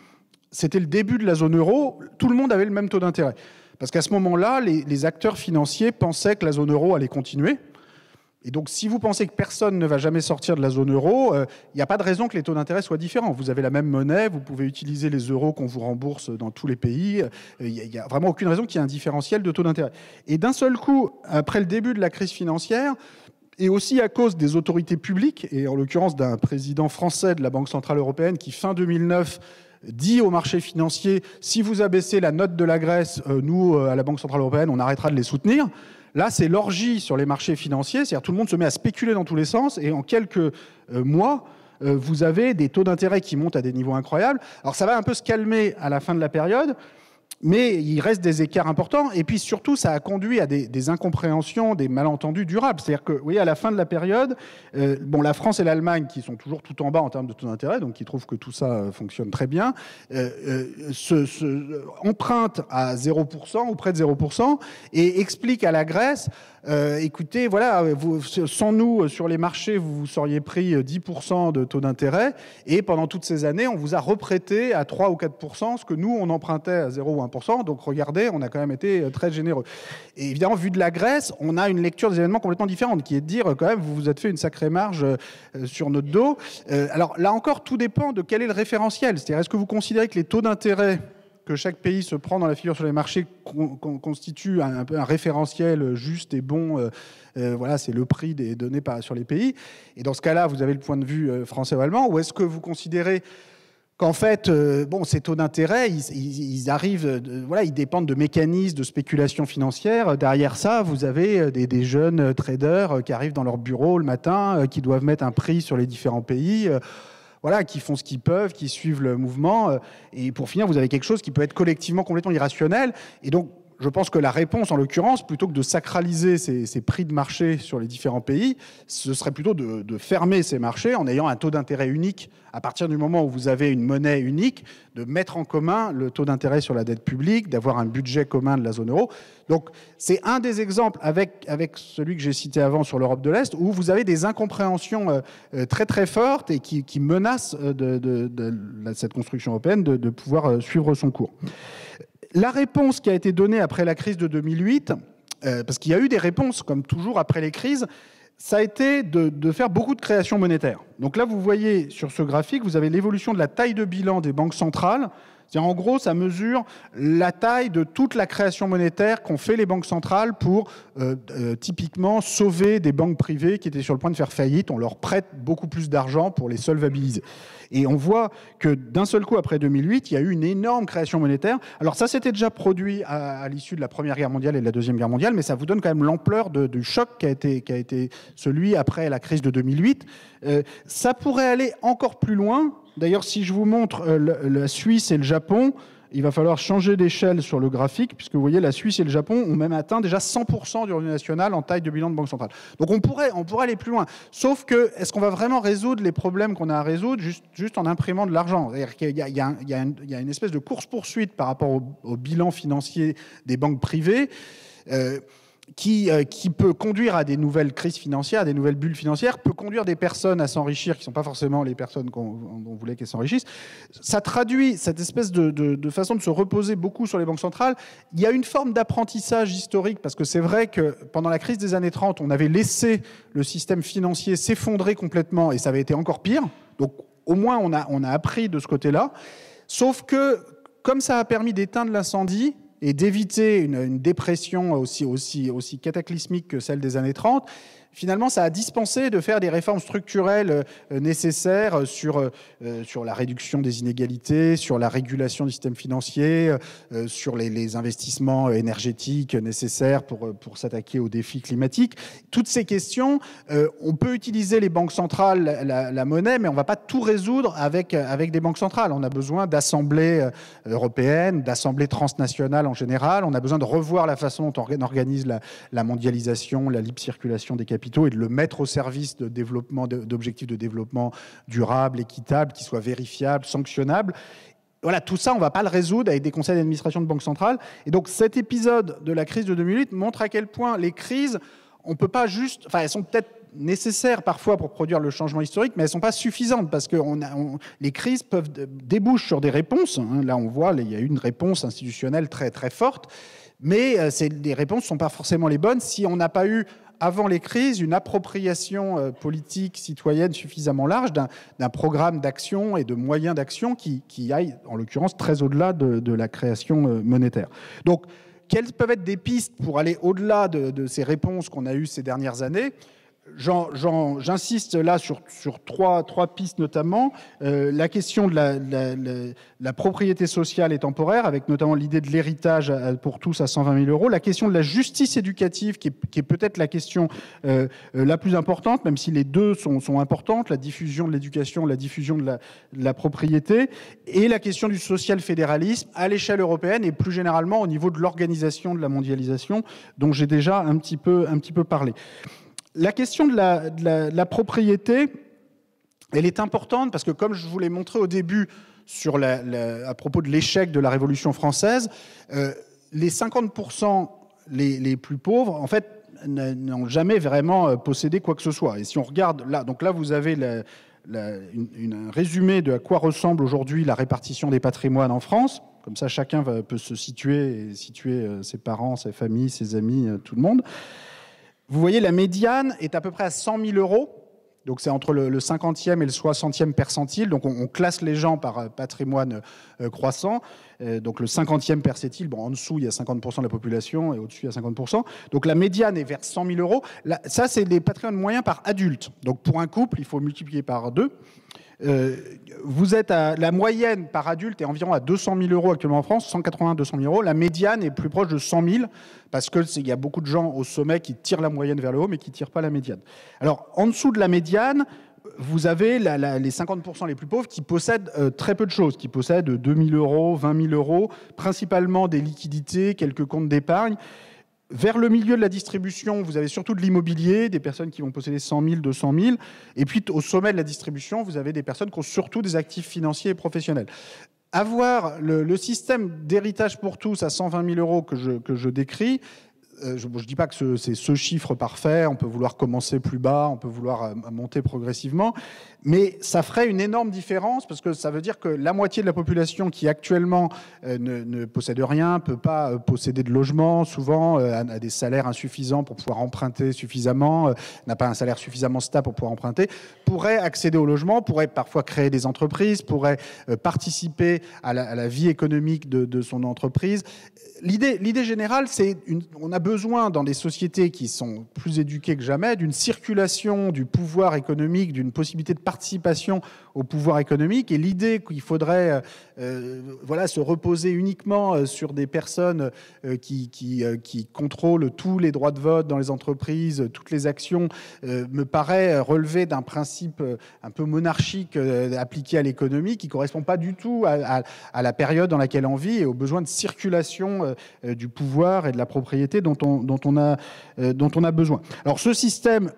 c'était le début de la zone euro, tout le monde avait le même taux d'intérêt. Parce qu'à ce moment-là, les acteurs financiers pensaient que la zone euro allait continuer. Et donc, si vous pensez que personne ne va jamais sortir de la zone euro, il n'y a pas de raison que les taux d'intérêt soient différents. Vous avez la même monnaie, vous pouvez utiliser les euros qu'on vous rembourse dans tous les pays. Il n'y a vraiment aucune raison qu'il y ait un différentiel de taux d'intérêt. Et d'un seul coup, après le début de la crise financière, et aussi à cause des autorités publiques, et en l'occurrence d'un président français de la Banque Centrale Européenne qui, fin 2009, dit aux marchés financiers, si vous abaissez la note de la Grèce, nous, à la Banque Centrale Européenne, on arrêtera de les soutenir. Là, c'est l'orgie sur les marchés financiers, c'est-à-dire tout le monde se met à spéculer dans tous les sens, et en quelques mois, vous avez des taux d'intérêt qui montent à des niveaux incroyables. Alors ça va un peu se calmer à la fin de la période, mais il reste des écarts importants. Et puis surtout, ça a conduit à des incompréhensions, des malentendus durables. C'est-à-dire que, oui, à la fin de la période, la France et l'Allemagne, qui sont toujours tout en bas en termes de taux d'intérêt, donc qui trouvent que tout ça fonctionne très bien, empruntent à 0% ou près de 0% et expliquent à la Grèce, écoutez, voilà, sans nous, sur les marchés, vous seriez pris 10% de taux d'intérêt, et pendant toutes ces années, on vous a reprêté à 3 ou 4%, ce que nous, on empruntait à 0 ou 1%, donc regardez, on a quand même été très généreux. Et évidemment, vu de la Grèce, on a une lecture des événements complètement différente, qui est de dire, quand même, vous vous êtes fait une sacrée marge sur notre dos. Alors là encore, tout dépend de quel est le référentiel. C'est-à-dire, est-ce que vous considérez que les taux d'intérêt que chaque pays se prend dans la figure sur les marchés constitue un peu un référentiel juste et bon. Voilà, c'est le prix des données sur les pays. Et dans ce cas-là, vous avez le point de vue français ou allemand. Ou est-ce que vous considérez qu'en fait, ces taux d'intérêt, ils arrivent, ils dépendent de mécanismes de spéculation financière. Derrière ça, vous avez des jeunes traders qui arrivent dans leur bureau le matin, qui doivent mettre un prix sur les différents pays. Qui font ce qu'ils peuvent, qui suivent le mouvement. Et pour finir, vous avez quelque chose qui peut être collectivement complètement irrationnel. Et donc, je pense que la réponse, en l'occurrence, plutôt que de sacraliser ces prix de marché sur les différents pays, ce serait plutôt de fermer ces marchés en ayant un taux d'intérêt unique. À partir du moment où vous avez une monnaie unique, de mettre en commun le taux d'intérêt sur la dette publique, d'avoir un budget commun de la zone euro. Donc, c'est un des exemples, avec celui que j'ai cité avant sur l'Europe de l'Est, où vous avez des incompréhensions très très fortes et qui menacent cette construction européenne de pouvoir suivre son cours. La réponse qui a été donnée après la crise de 2008, parce qu'il y a eu des réponses, comme toujours après les crises, ça a été de faire beaucoup de création monétaire. Donc là, vous voyez sur ce graphique, vous avez l'évolution de la taille de bilan des banques centrales. C'est-à-dire, en gros, ça mesure la taille de toute la création monétaire qu'ont fait les banques centrales pour typiquement sauver des banques privées qui étaient sur le point de faire faillite. On leur prête beaucoup plus d'argent pour les solvabiliser. Et on voit que d'un seul coup, après 2008, il y a eu une énorme création monétaire. Alors ça s'était déjà produit à l'issue de la Première Guerre mondiale et de la Deuxième Guerre mondiale, mais ça vous donne quand même l'ampleur du choc qui a été celui après la crise de 2008. Ça pourrait aller encore plus loin. D'ailleurs, si je vous montre la Suisse et le Japon, il va falloir changer d'échelle sur le graphique, puisque vous voyez, la Suisse et le Japon ont même atteint déjà 100% du revenu national en taille de bilan de banque centrale. Donc on pourrait aller plus loin. Sauf que, est-ce qu'on va vraiment résoudre les problèmes qu'on a à résoudre juste en imprimant de l'argent ? C'est-à-dire qu'il y a une espèce de course-poursuite par rapport au bilan financier des banques privées, qui peut conduire à des nouvelles crises financières, à des nouvelles bulles financières, peut conduire des personnes à s'enrichir qui ne sont pas forcément les personnes dont on voulait qu'elles s'enrichissent. Ça traduit cette espèce de façon de se reposer beaucoup sur les banques centrales. Il y a une forme d'apprentissage historique, parce que c'est vrai que pendant la crise des années 30, on avait laissé le système financier s'effondrer complètement, et ça avait été encore pire. Donc au moins, on a appris de ce côté-là. Sauf que, comme ça a permis d'éteindre l'incendie, et d'éviter une dépression aussi cataclysmique que celle des années 30, finalement, ça a dispensé de faire des réformes structurelles nécessaires sur la réduction des inégalités, sur la régulation du système financier, sur les investissements énergétiques nécessaires pour s'attaquer aux défis climatiques. Toutes ces questions, on peut utiliser les banques centrales, la monnaie, mais on ne va pas tout résoudre avec des banques centrales. On a besoin d'assemblées européennes, d'assemblées transnationales en général. On a besoin de revoir la façon dont on organise la mondialisation, la libre circulation des capitaux, et de le mettre au service d'objectifs de développement durable, équitable, qui soient vérifiables, sanctionnables. Voilà, tout ça, on ne va pas le résoudre avec des conseils d'administration de banques centrales. Et donc, cet épisode de la crise de 2008 montre à quel point les crises on peut pas juste... Enfin, elles sont peut-être nécessaires parfois pour produire le changement historique, mais elles ne sont pas suffisantes parce que les crises peuvent débouchent sur des réponses. Là, on voit, il y a une réponse institutionnelle très, très forte, mais les réponses ne sont pas forcément les bonnes si on n'a pas eu, avant les crises, une appropriation politique citoyenne suffisamment large d'un programme d'action et de moyens d'action qui aille, en l'occurrence, très au-delà de la création monétaire. Donc, quelles peuvent être des pistes pour aller au-delà de ces réponses qu'on a eues ces dernières années ? J'insiste là sur trois pistes notamment. La question de la propriété sociale et temporaire, avec notamment l'idée de l'héritage pour tous à 120 000 euros. La question de la justice éducative, qui est peut-être la question la plus importante, même si les deux sont importantes, la diffusion de l'éducation, la diffusion de la propriété, et la question du social-fédéralisme à l'échelle européenne et plus généralement au niveau de l'organisation de la mondialisation, dont j'ai déjà un petit peu parlé. La question de la propriété, elle est importante parce que, comme je vous l'ai montré au début à propos de l'échec de la Révolution française, les 50% les plus pauvres, en fait, n'ont jamais vraiment possédé quoi que ce soit. Et si on regarde là, donc là, vous avez un résumé de à quoi ressemble aujourd'hui la répartition des patrimoines en France. Comme ça, chacun peut se situer et situer ses parents, ses familles, ses amis, tout le monde. Vous voyez, la médiane est à peu près à 100 000 euros. Donc, c'est entre le 50e et le 60e percentile. Donc, on classe les gens par patrimoine croissant. Donc, le 50e percentile, bon, en dessous, il y a 50% de la population et au-dessus, il y a 50%. Donc, la médiane est vers 100 000 euros. Là, ça, c'est des patrimoines moyens par adulte. Donc, pour un couple, il faut multiplier par 2. Vous êtes la moyenne par adulte est environ à 200 000 euros actuellement en France, 180-200 000 euros. La médiane est plus proche de 100 000 parce qu'il y a beaucoup de gens au sommet qui tirent la moyenne vers le haut mais qui ne tirent pas la médiane. Alors, en dessous de la médiane, vous avez les 50% les plus pauvres qui possèdent très peu de choses, qui possèdent 2 000 euros, 20 000 euros, principalement des liquidités, quelques comptes d'épargne. Vers le milieu de la distribution, vous avez surtout de l'immobilier, des personnes qui vont posséder 100 000, 200 000. Et puis, au sommet de la distribution, vous avez des personnes qui ont surtout des actifs financiers et professionnels. Avoir le système d'héritage pour tous à 120 000 euros que je décris, je ne dis pas que c'est ce chiffre parfait, on peut vouloir commencer plus bas, on peut vouloir monter progressivement, mais ça ferait une énorme différence parce que ça veut dire que la moitié de la population qui actuellement ne possède rien, ne peut pas posséder de logement, souvent a des salaires insuffisants pour pouvoir emprunter suffisamment, n'a pas un salaire suffisamment stable pour pouvoir emprunter, pourrait accéder au logement, pourrait parfois créer des entreprises, pourrait participer à la vie économique de son entreprise. L'idée générale, c'est on a besoin dans des sociétés qui sont plus éduquées que jamais d'une circulation du pouvoir économique, d'une possibilité de participation au pouvoir économique. Et l'idée qu'il faudrait se reposer uniquement sur des personnes qui contrôlent tous les droits de vote dans les entreprises, toutes les actions, me paraît relever d'un principe un peu monarchique appliqué à l'économie qui ne correspond pas du tout à la période dans laquelle on vit et aux besoins de circulation du pouvoir et de la propriété dont on a besoin. Alors ce système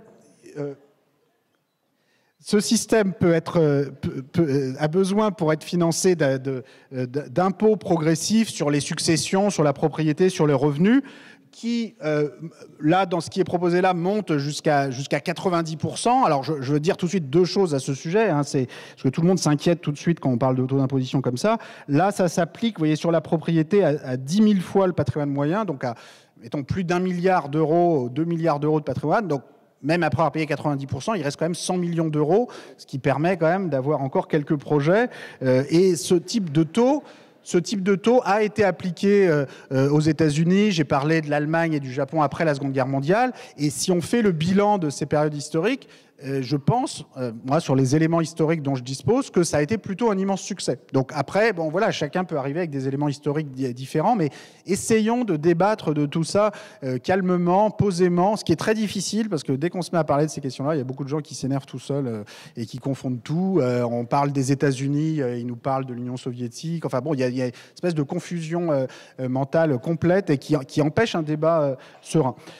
a besoin pour être financé d'impôts progressifs sur les successions, sur la propriété, sur les revenus, qui, là, dans ce qui est proposé là, monte jusqu'à 90%. Alors, je veux dire tout de suite deux choses à ce sujet, parce que tout le monde s'inquiète tout de suite quand on parle de taux d'imposition comme ça. Là, ça s'applique, vous voyez, sur la propriété à 10 000 fois le patrimoine moyen, donc à, mettons, plus d'1 milliard d'euros, 2 milliards d'euros de patrimoine. Donc, même après avoir payé 90%, il reste quand même 100 millions d'euros, ce qui permet quand même d'avoir encore quelques projets. Et ce type de taux a été appliqué aux États-Unis. J'ai parlé de l'Allemagne et du Japon après la Seconde Guerre mondiale. Et si on fait le bilan de ces périodes historiques, je pense, moi, sur les éléments historiques dont je dispose, que ça a été plutôt un immense succès. Donc après, bon, voilà, chacun peut arriver avec des éléments historiques différents, mais essayons de débattre de tout ça calmement, posément, ce qui est très difficile, parce que dès qu'on se met à parler de ces questions-là, il y a beaucoup de gens qui s'énervent tout seuls et qui confondent tout. On parle des États-Unis, ils nous parlent de l'Union soviétique. Enfin bon, il y a une espèce de confusion mentale complète et qui empêche un débat serein.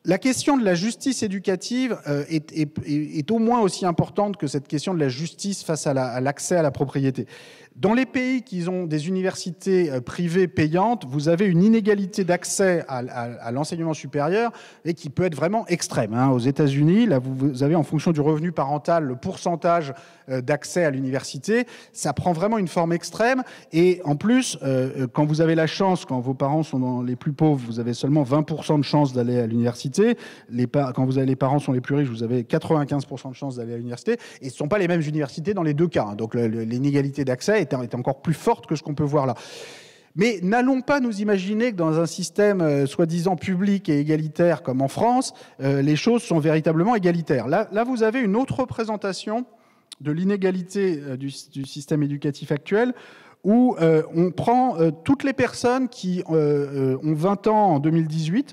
La question de la justice éducative est au moins aussi importante que cette question de la justice face à l'accès à la propriété. Dans les pays qui ont des universités privées payantes, vous avez une inégalité d'accès à l'enseignement supérieur et qui peut être vraiment extrême. Aux États-Unis, là, vous avez en fonction du revenu parental le pourcentage d'accès à l'université. Ça prend vraiment une forme extrême. Et en plus, quand vous avez la chance, quand vos parents sont dans les plus pauvres, vous avez seulement 20% de chance d'aller à l'université. Quand les parents sont les plus riches, vous avez 95% de chance d'aller à l'université. Et ce ne sont pas les mêmes universités dans les deux cas. Donc l'inégalité d'accès est encore plus forte que ce qu'on peut voir là. Mais n'allons pas nous imaginer que dans un système soi-disant public et égalitaire comme en France, les choses sont véritablement égalitaires. Là, vous avez une autre représentation de l'inégalité du système éducatif actuel, où on prend toutes les personnes qui ont 20 ans en 2018,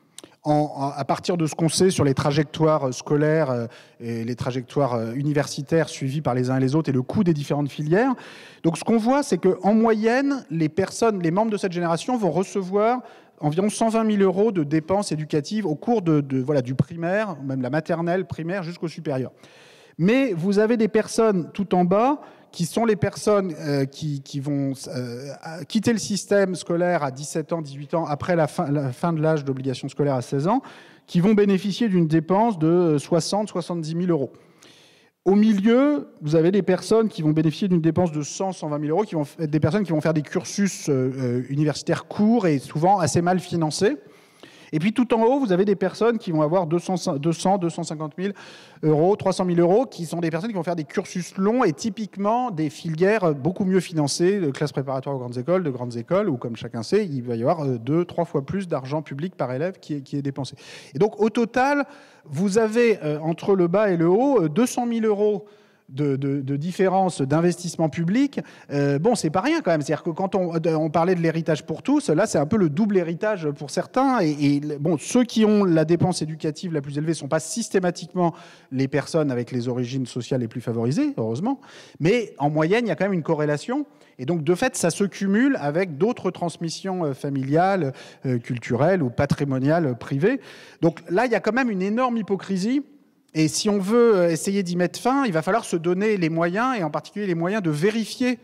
à partir de ce qu'on sait sur les trajectoires scolaires et les trajectoires universitaires suivies par les uns et les autres et le coût des différentes filières. Donc ce qu'on voit, c'est qu'en moyenne, les membres de cette génération vont recevoir environ 120 000 euros de dépenses éducatives au cours du primaire, même la maternelle, primaire, jusqu'au supérieur. Mais vous avez des personnes tout en bas qui sont les personnes qui vont quitter le système scolaire à 17 ans, 18 ans, après la fin de l'âge d'obligation scolaire à 16 ans, qui vont bénéficier d'une dépense de 70 000 euros. Au milieu, vous avez des personnes qui vont bénéficier d'une dépense de 120 000 euros, qui vont être des personnes qui vont faire des cursus universitaires courts et souvent assez mal financés. Et puis tout en haut, vous avez des personnes qui vont avoir 250 000 euros, 300 000 euros, qui sont des personnes qui vont faire des cursus longs et typiquement des filières beaucoup mieux financées, de classes préparatoires aux de grandes écoles, où comme chacun sait, il va y avoir 2-3 fois plus d'argent public par élève qui est dépensé. Et donc au total, vous avez entre le bas et le haut 200 000 euros de différence d'investissement public. Bon, c'est pas rien quand même. C'est-à-dire que quand on parlait de l'héritage pour tous, là, c'est un peu le double héritage pour certains. Et bon, ceux qui ont la dépense éducative la plus élevée ne sont pas systématiquement les personnes avec les origines sociales les plus favorisées, heureusement. Mais en moyenne, il y a quand même une corrélation. Et donc, de fait, ça se cumule avec d'autres transmissions familiales, culturelles ou patrimoniales privées. Donc là, il y a quand même une énorme hypocrisie. Et si on veut essayer d'y mettre fin, il va falloir se donner les moyens, et en particulier les moyens de vérifier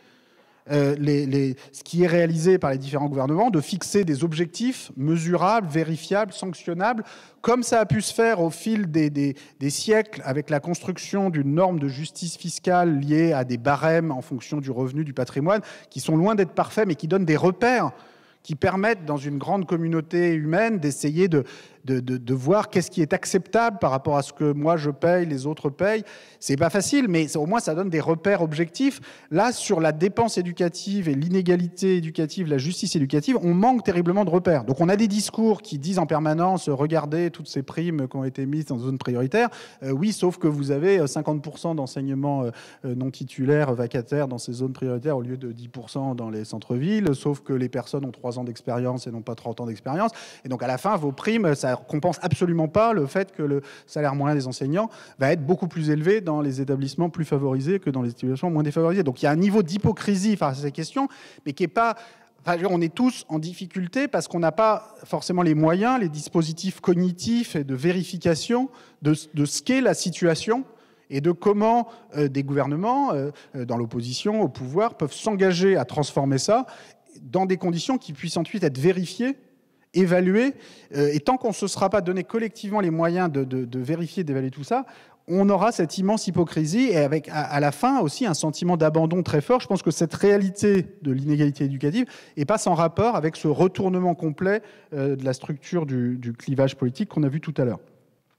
ce qui est réalisé par les différents gouvernements, de fixer des objectifs mesurables, vérifiables, sanctionnables, comme ça a pu se faire au fil des siècles avec la construction d'une norme de justice fiscale liée à des barèmes en fonction du revenu, du patrimoine, qui sont loin d'être parfaits, mais qui donnent des repères qui permettent, dans une grande communauté humaine, d'essayer de voir qu'est-ce qui est acceptable par rapport à ce que moi je paye, les autres payent. C'est pas facile, mais au moins ça donne des repères objectifs. Là, sur la dépense éducative et l'inégalité éducative, la justice éducative, on manque terriblement de repères. Donc on a des discours qui disent en permanence « Regardez toutes ces primes qui ont été mises dans zone prioritaire ». Oui, sauf que vous avez 50% d'enseignements non titulaires, vacataires dans ces zones prioritaires au lieu de 10% dans les centres-villes, sauf que les personnes ont 3 ans d'expérience et non pas 30 ans d'expérience. Et donc à la fin, vos primes, ça compense absolument pas le fait que le salaire moyen des enseignants va être beaucoup plus élevé dans les établissements plus favorisés que dans les établissements moins défavorisés. Donc il y a un niveau d'hypocrisie face à ces questions, mais qui n'est pas... Enfin, on est tous en difficulté parce qu'on n'a pas forcément les moyens, les dispositifs cognitifs et de vérification de ce qu'est la situation et de comment des gouvernements, dans l'opposition, au pouvoir, peuvent s'engager à transformer ça dans des conditions qui puissent ensuite être vérifiées, évaluées. Et tant qu'on ne se sera pas donné collectivement les moyens de vérifier, d'évaluer tout ça, on aura cette immense hypocrisie et avec à la fin aussi un sentiment d'abandon très fort. Je pense que cette réalité de l'inégalité éducative n'est pas sans rapport avec ce retournement complet de la structure du clivage politique qu'on a vu tout à l'heure.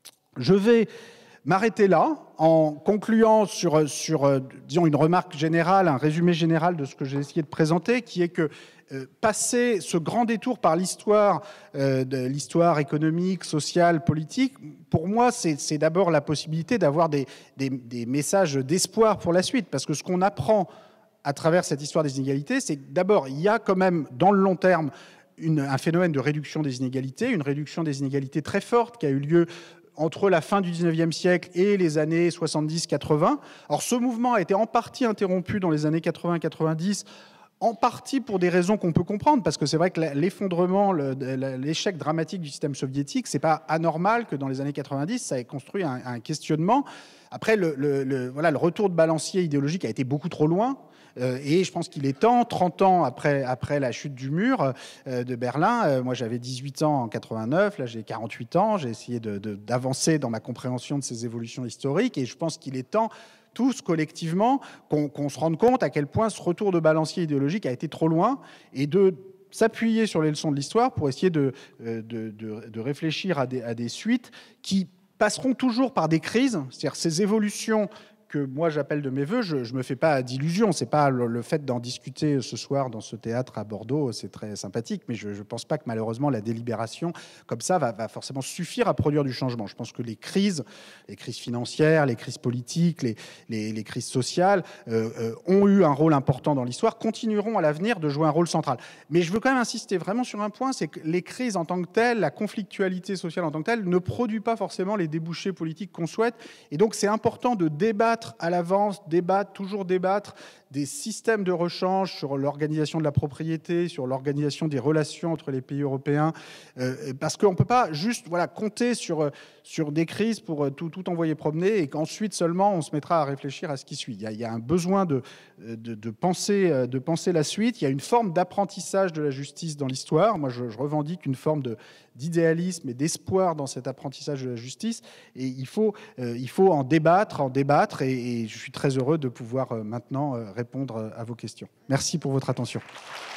Je vais m'arrêter là en concluant sur disons, une remarque générale, un résumé général de ce que j'ai essayé de présenter, qui est que passer ce grand détour par l'histoire, de l'histoire économique, sociale, politique, pour moi, c'est d'abord la possibilité d'avoir des messages d'espoir pour la suite. Parce que ce qu'on apprend à travers cette histoire des inégalités, c'est que d'abord, il y a quand même, dans le long terme, un phénomène de réduction des inégalités, une réduction des inégalités très forte qui a eu lieu entre la fin du 19e siècle et les années 70-80. Alors ce mouvement a été en partie interrompu dans les années 80-90 En partie pour des raisons qu'on peut comprendre, parce que c'est vrai que l'effondrement, l'échec dramatique du système soviétique, c'est pas anormal que dans les années 90, ça ait construit un questionnement. Après, voilà, le retour de balancier idéologique a été beaucoup trop loin. Et je pense qu'il est temps, 30 ans après la chute du mur de Berlin, moi j'avais 18 ans en 89, là j'ai 48 ans, j'ai essayé d'avancer dans ma compréhension de ces évolutions historiques, et je pense qu'il est temps, tous collectivement, qu'on se rende compte à quel point ce retour de balancier idéologique a été trop loin, et de s'appuyer sur les leçons de l'histoire pour essayer de réfléchir à des suites qui passeront toujours par des crises, c'est-à-dire ces évolutions que moi j'appelle de mes voeux, je ne me fais pas d'illusions. C'est pas le fait d'en discuter ce soir dans ce théâtre à Bordeaux, c'est très sympathique, mais je ne pense pas que malheureusement la délibération comme ça va forcément suffire à produire du changement. Je pense que les crises financières, les crises politiques, les crises sociales ont eu un rôle important dans l'histoire, continueront à l'avenir de jouer un rôle central. Mais je veux quand même insister vraiment sur un point, c'est que les crises en tant que telles, la conflictualité sociale en tant que telle, ne produit pas forcément les débouchés politiques qu'on souhaite. Et donc c'est important de débattre à l'avance, toujours débattre des systèmes de rechange sur l'organisation de la propriété, sur l'organisation des relations entre les pays européens, parce qu'on ne peut pas juste compter sur des crises pour tout envoyer promener et qu'ensuite seulement on se mettra à réfléchir à ce qui suit. Il y a un besoin de penser la suite. Il y a une forme d'apprentissage de la justice dans l'histoire. Moi, je revendique une forme d'idéalisme et d'espoir dans cet apprentissage de la justice, et il faut en débattre, et je suis très heureux de pouvoir maintenant répondre à vos questions. Merci pour votre attention.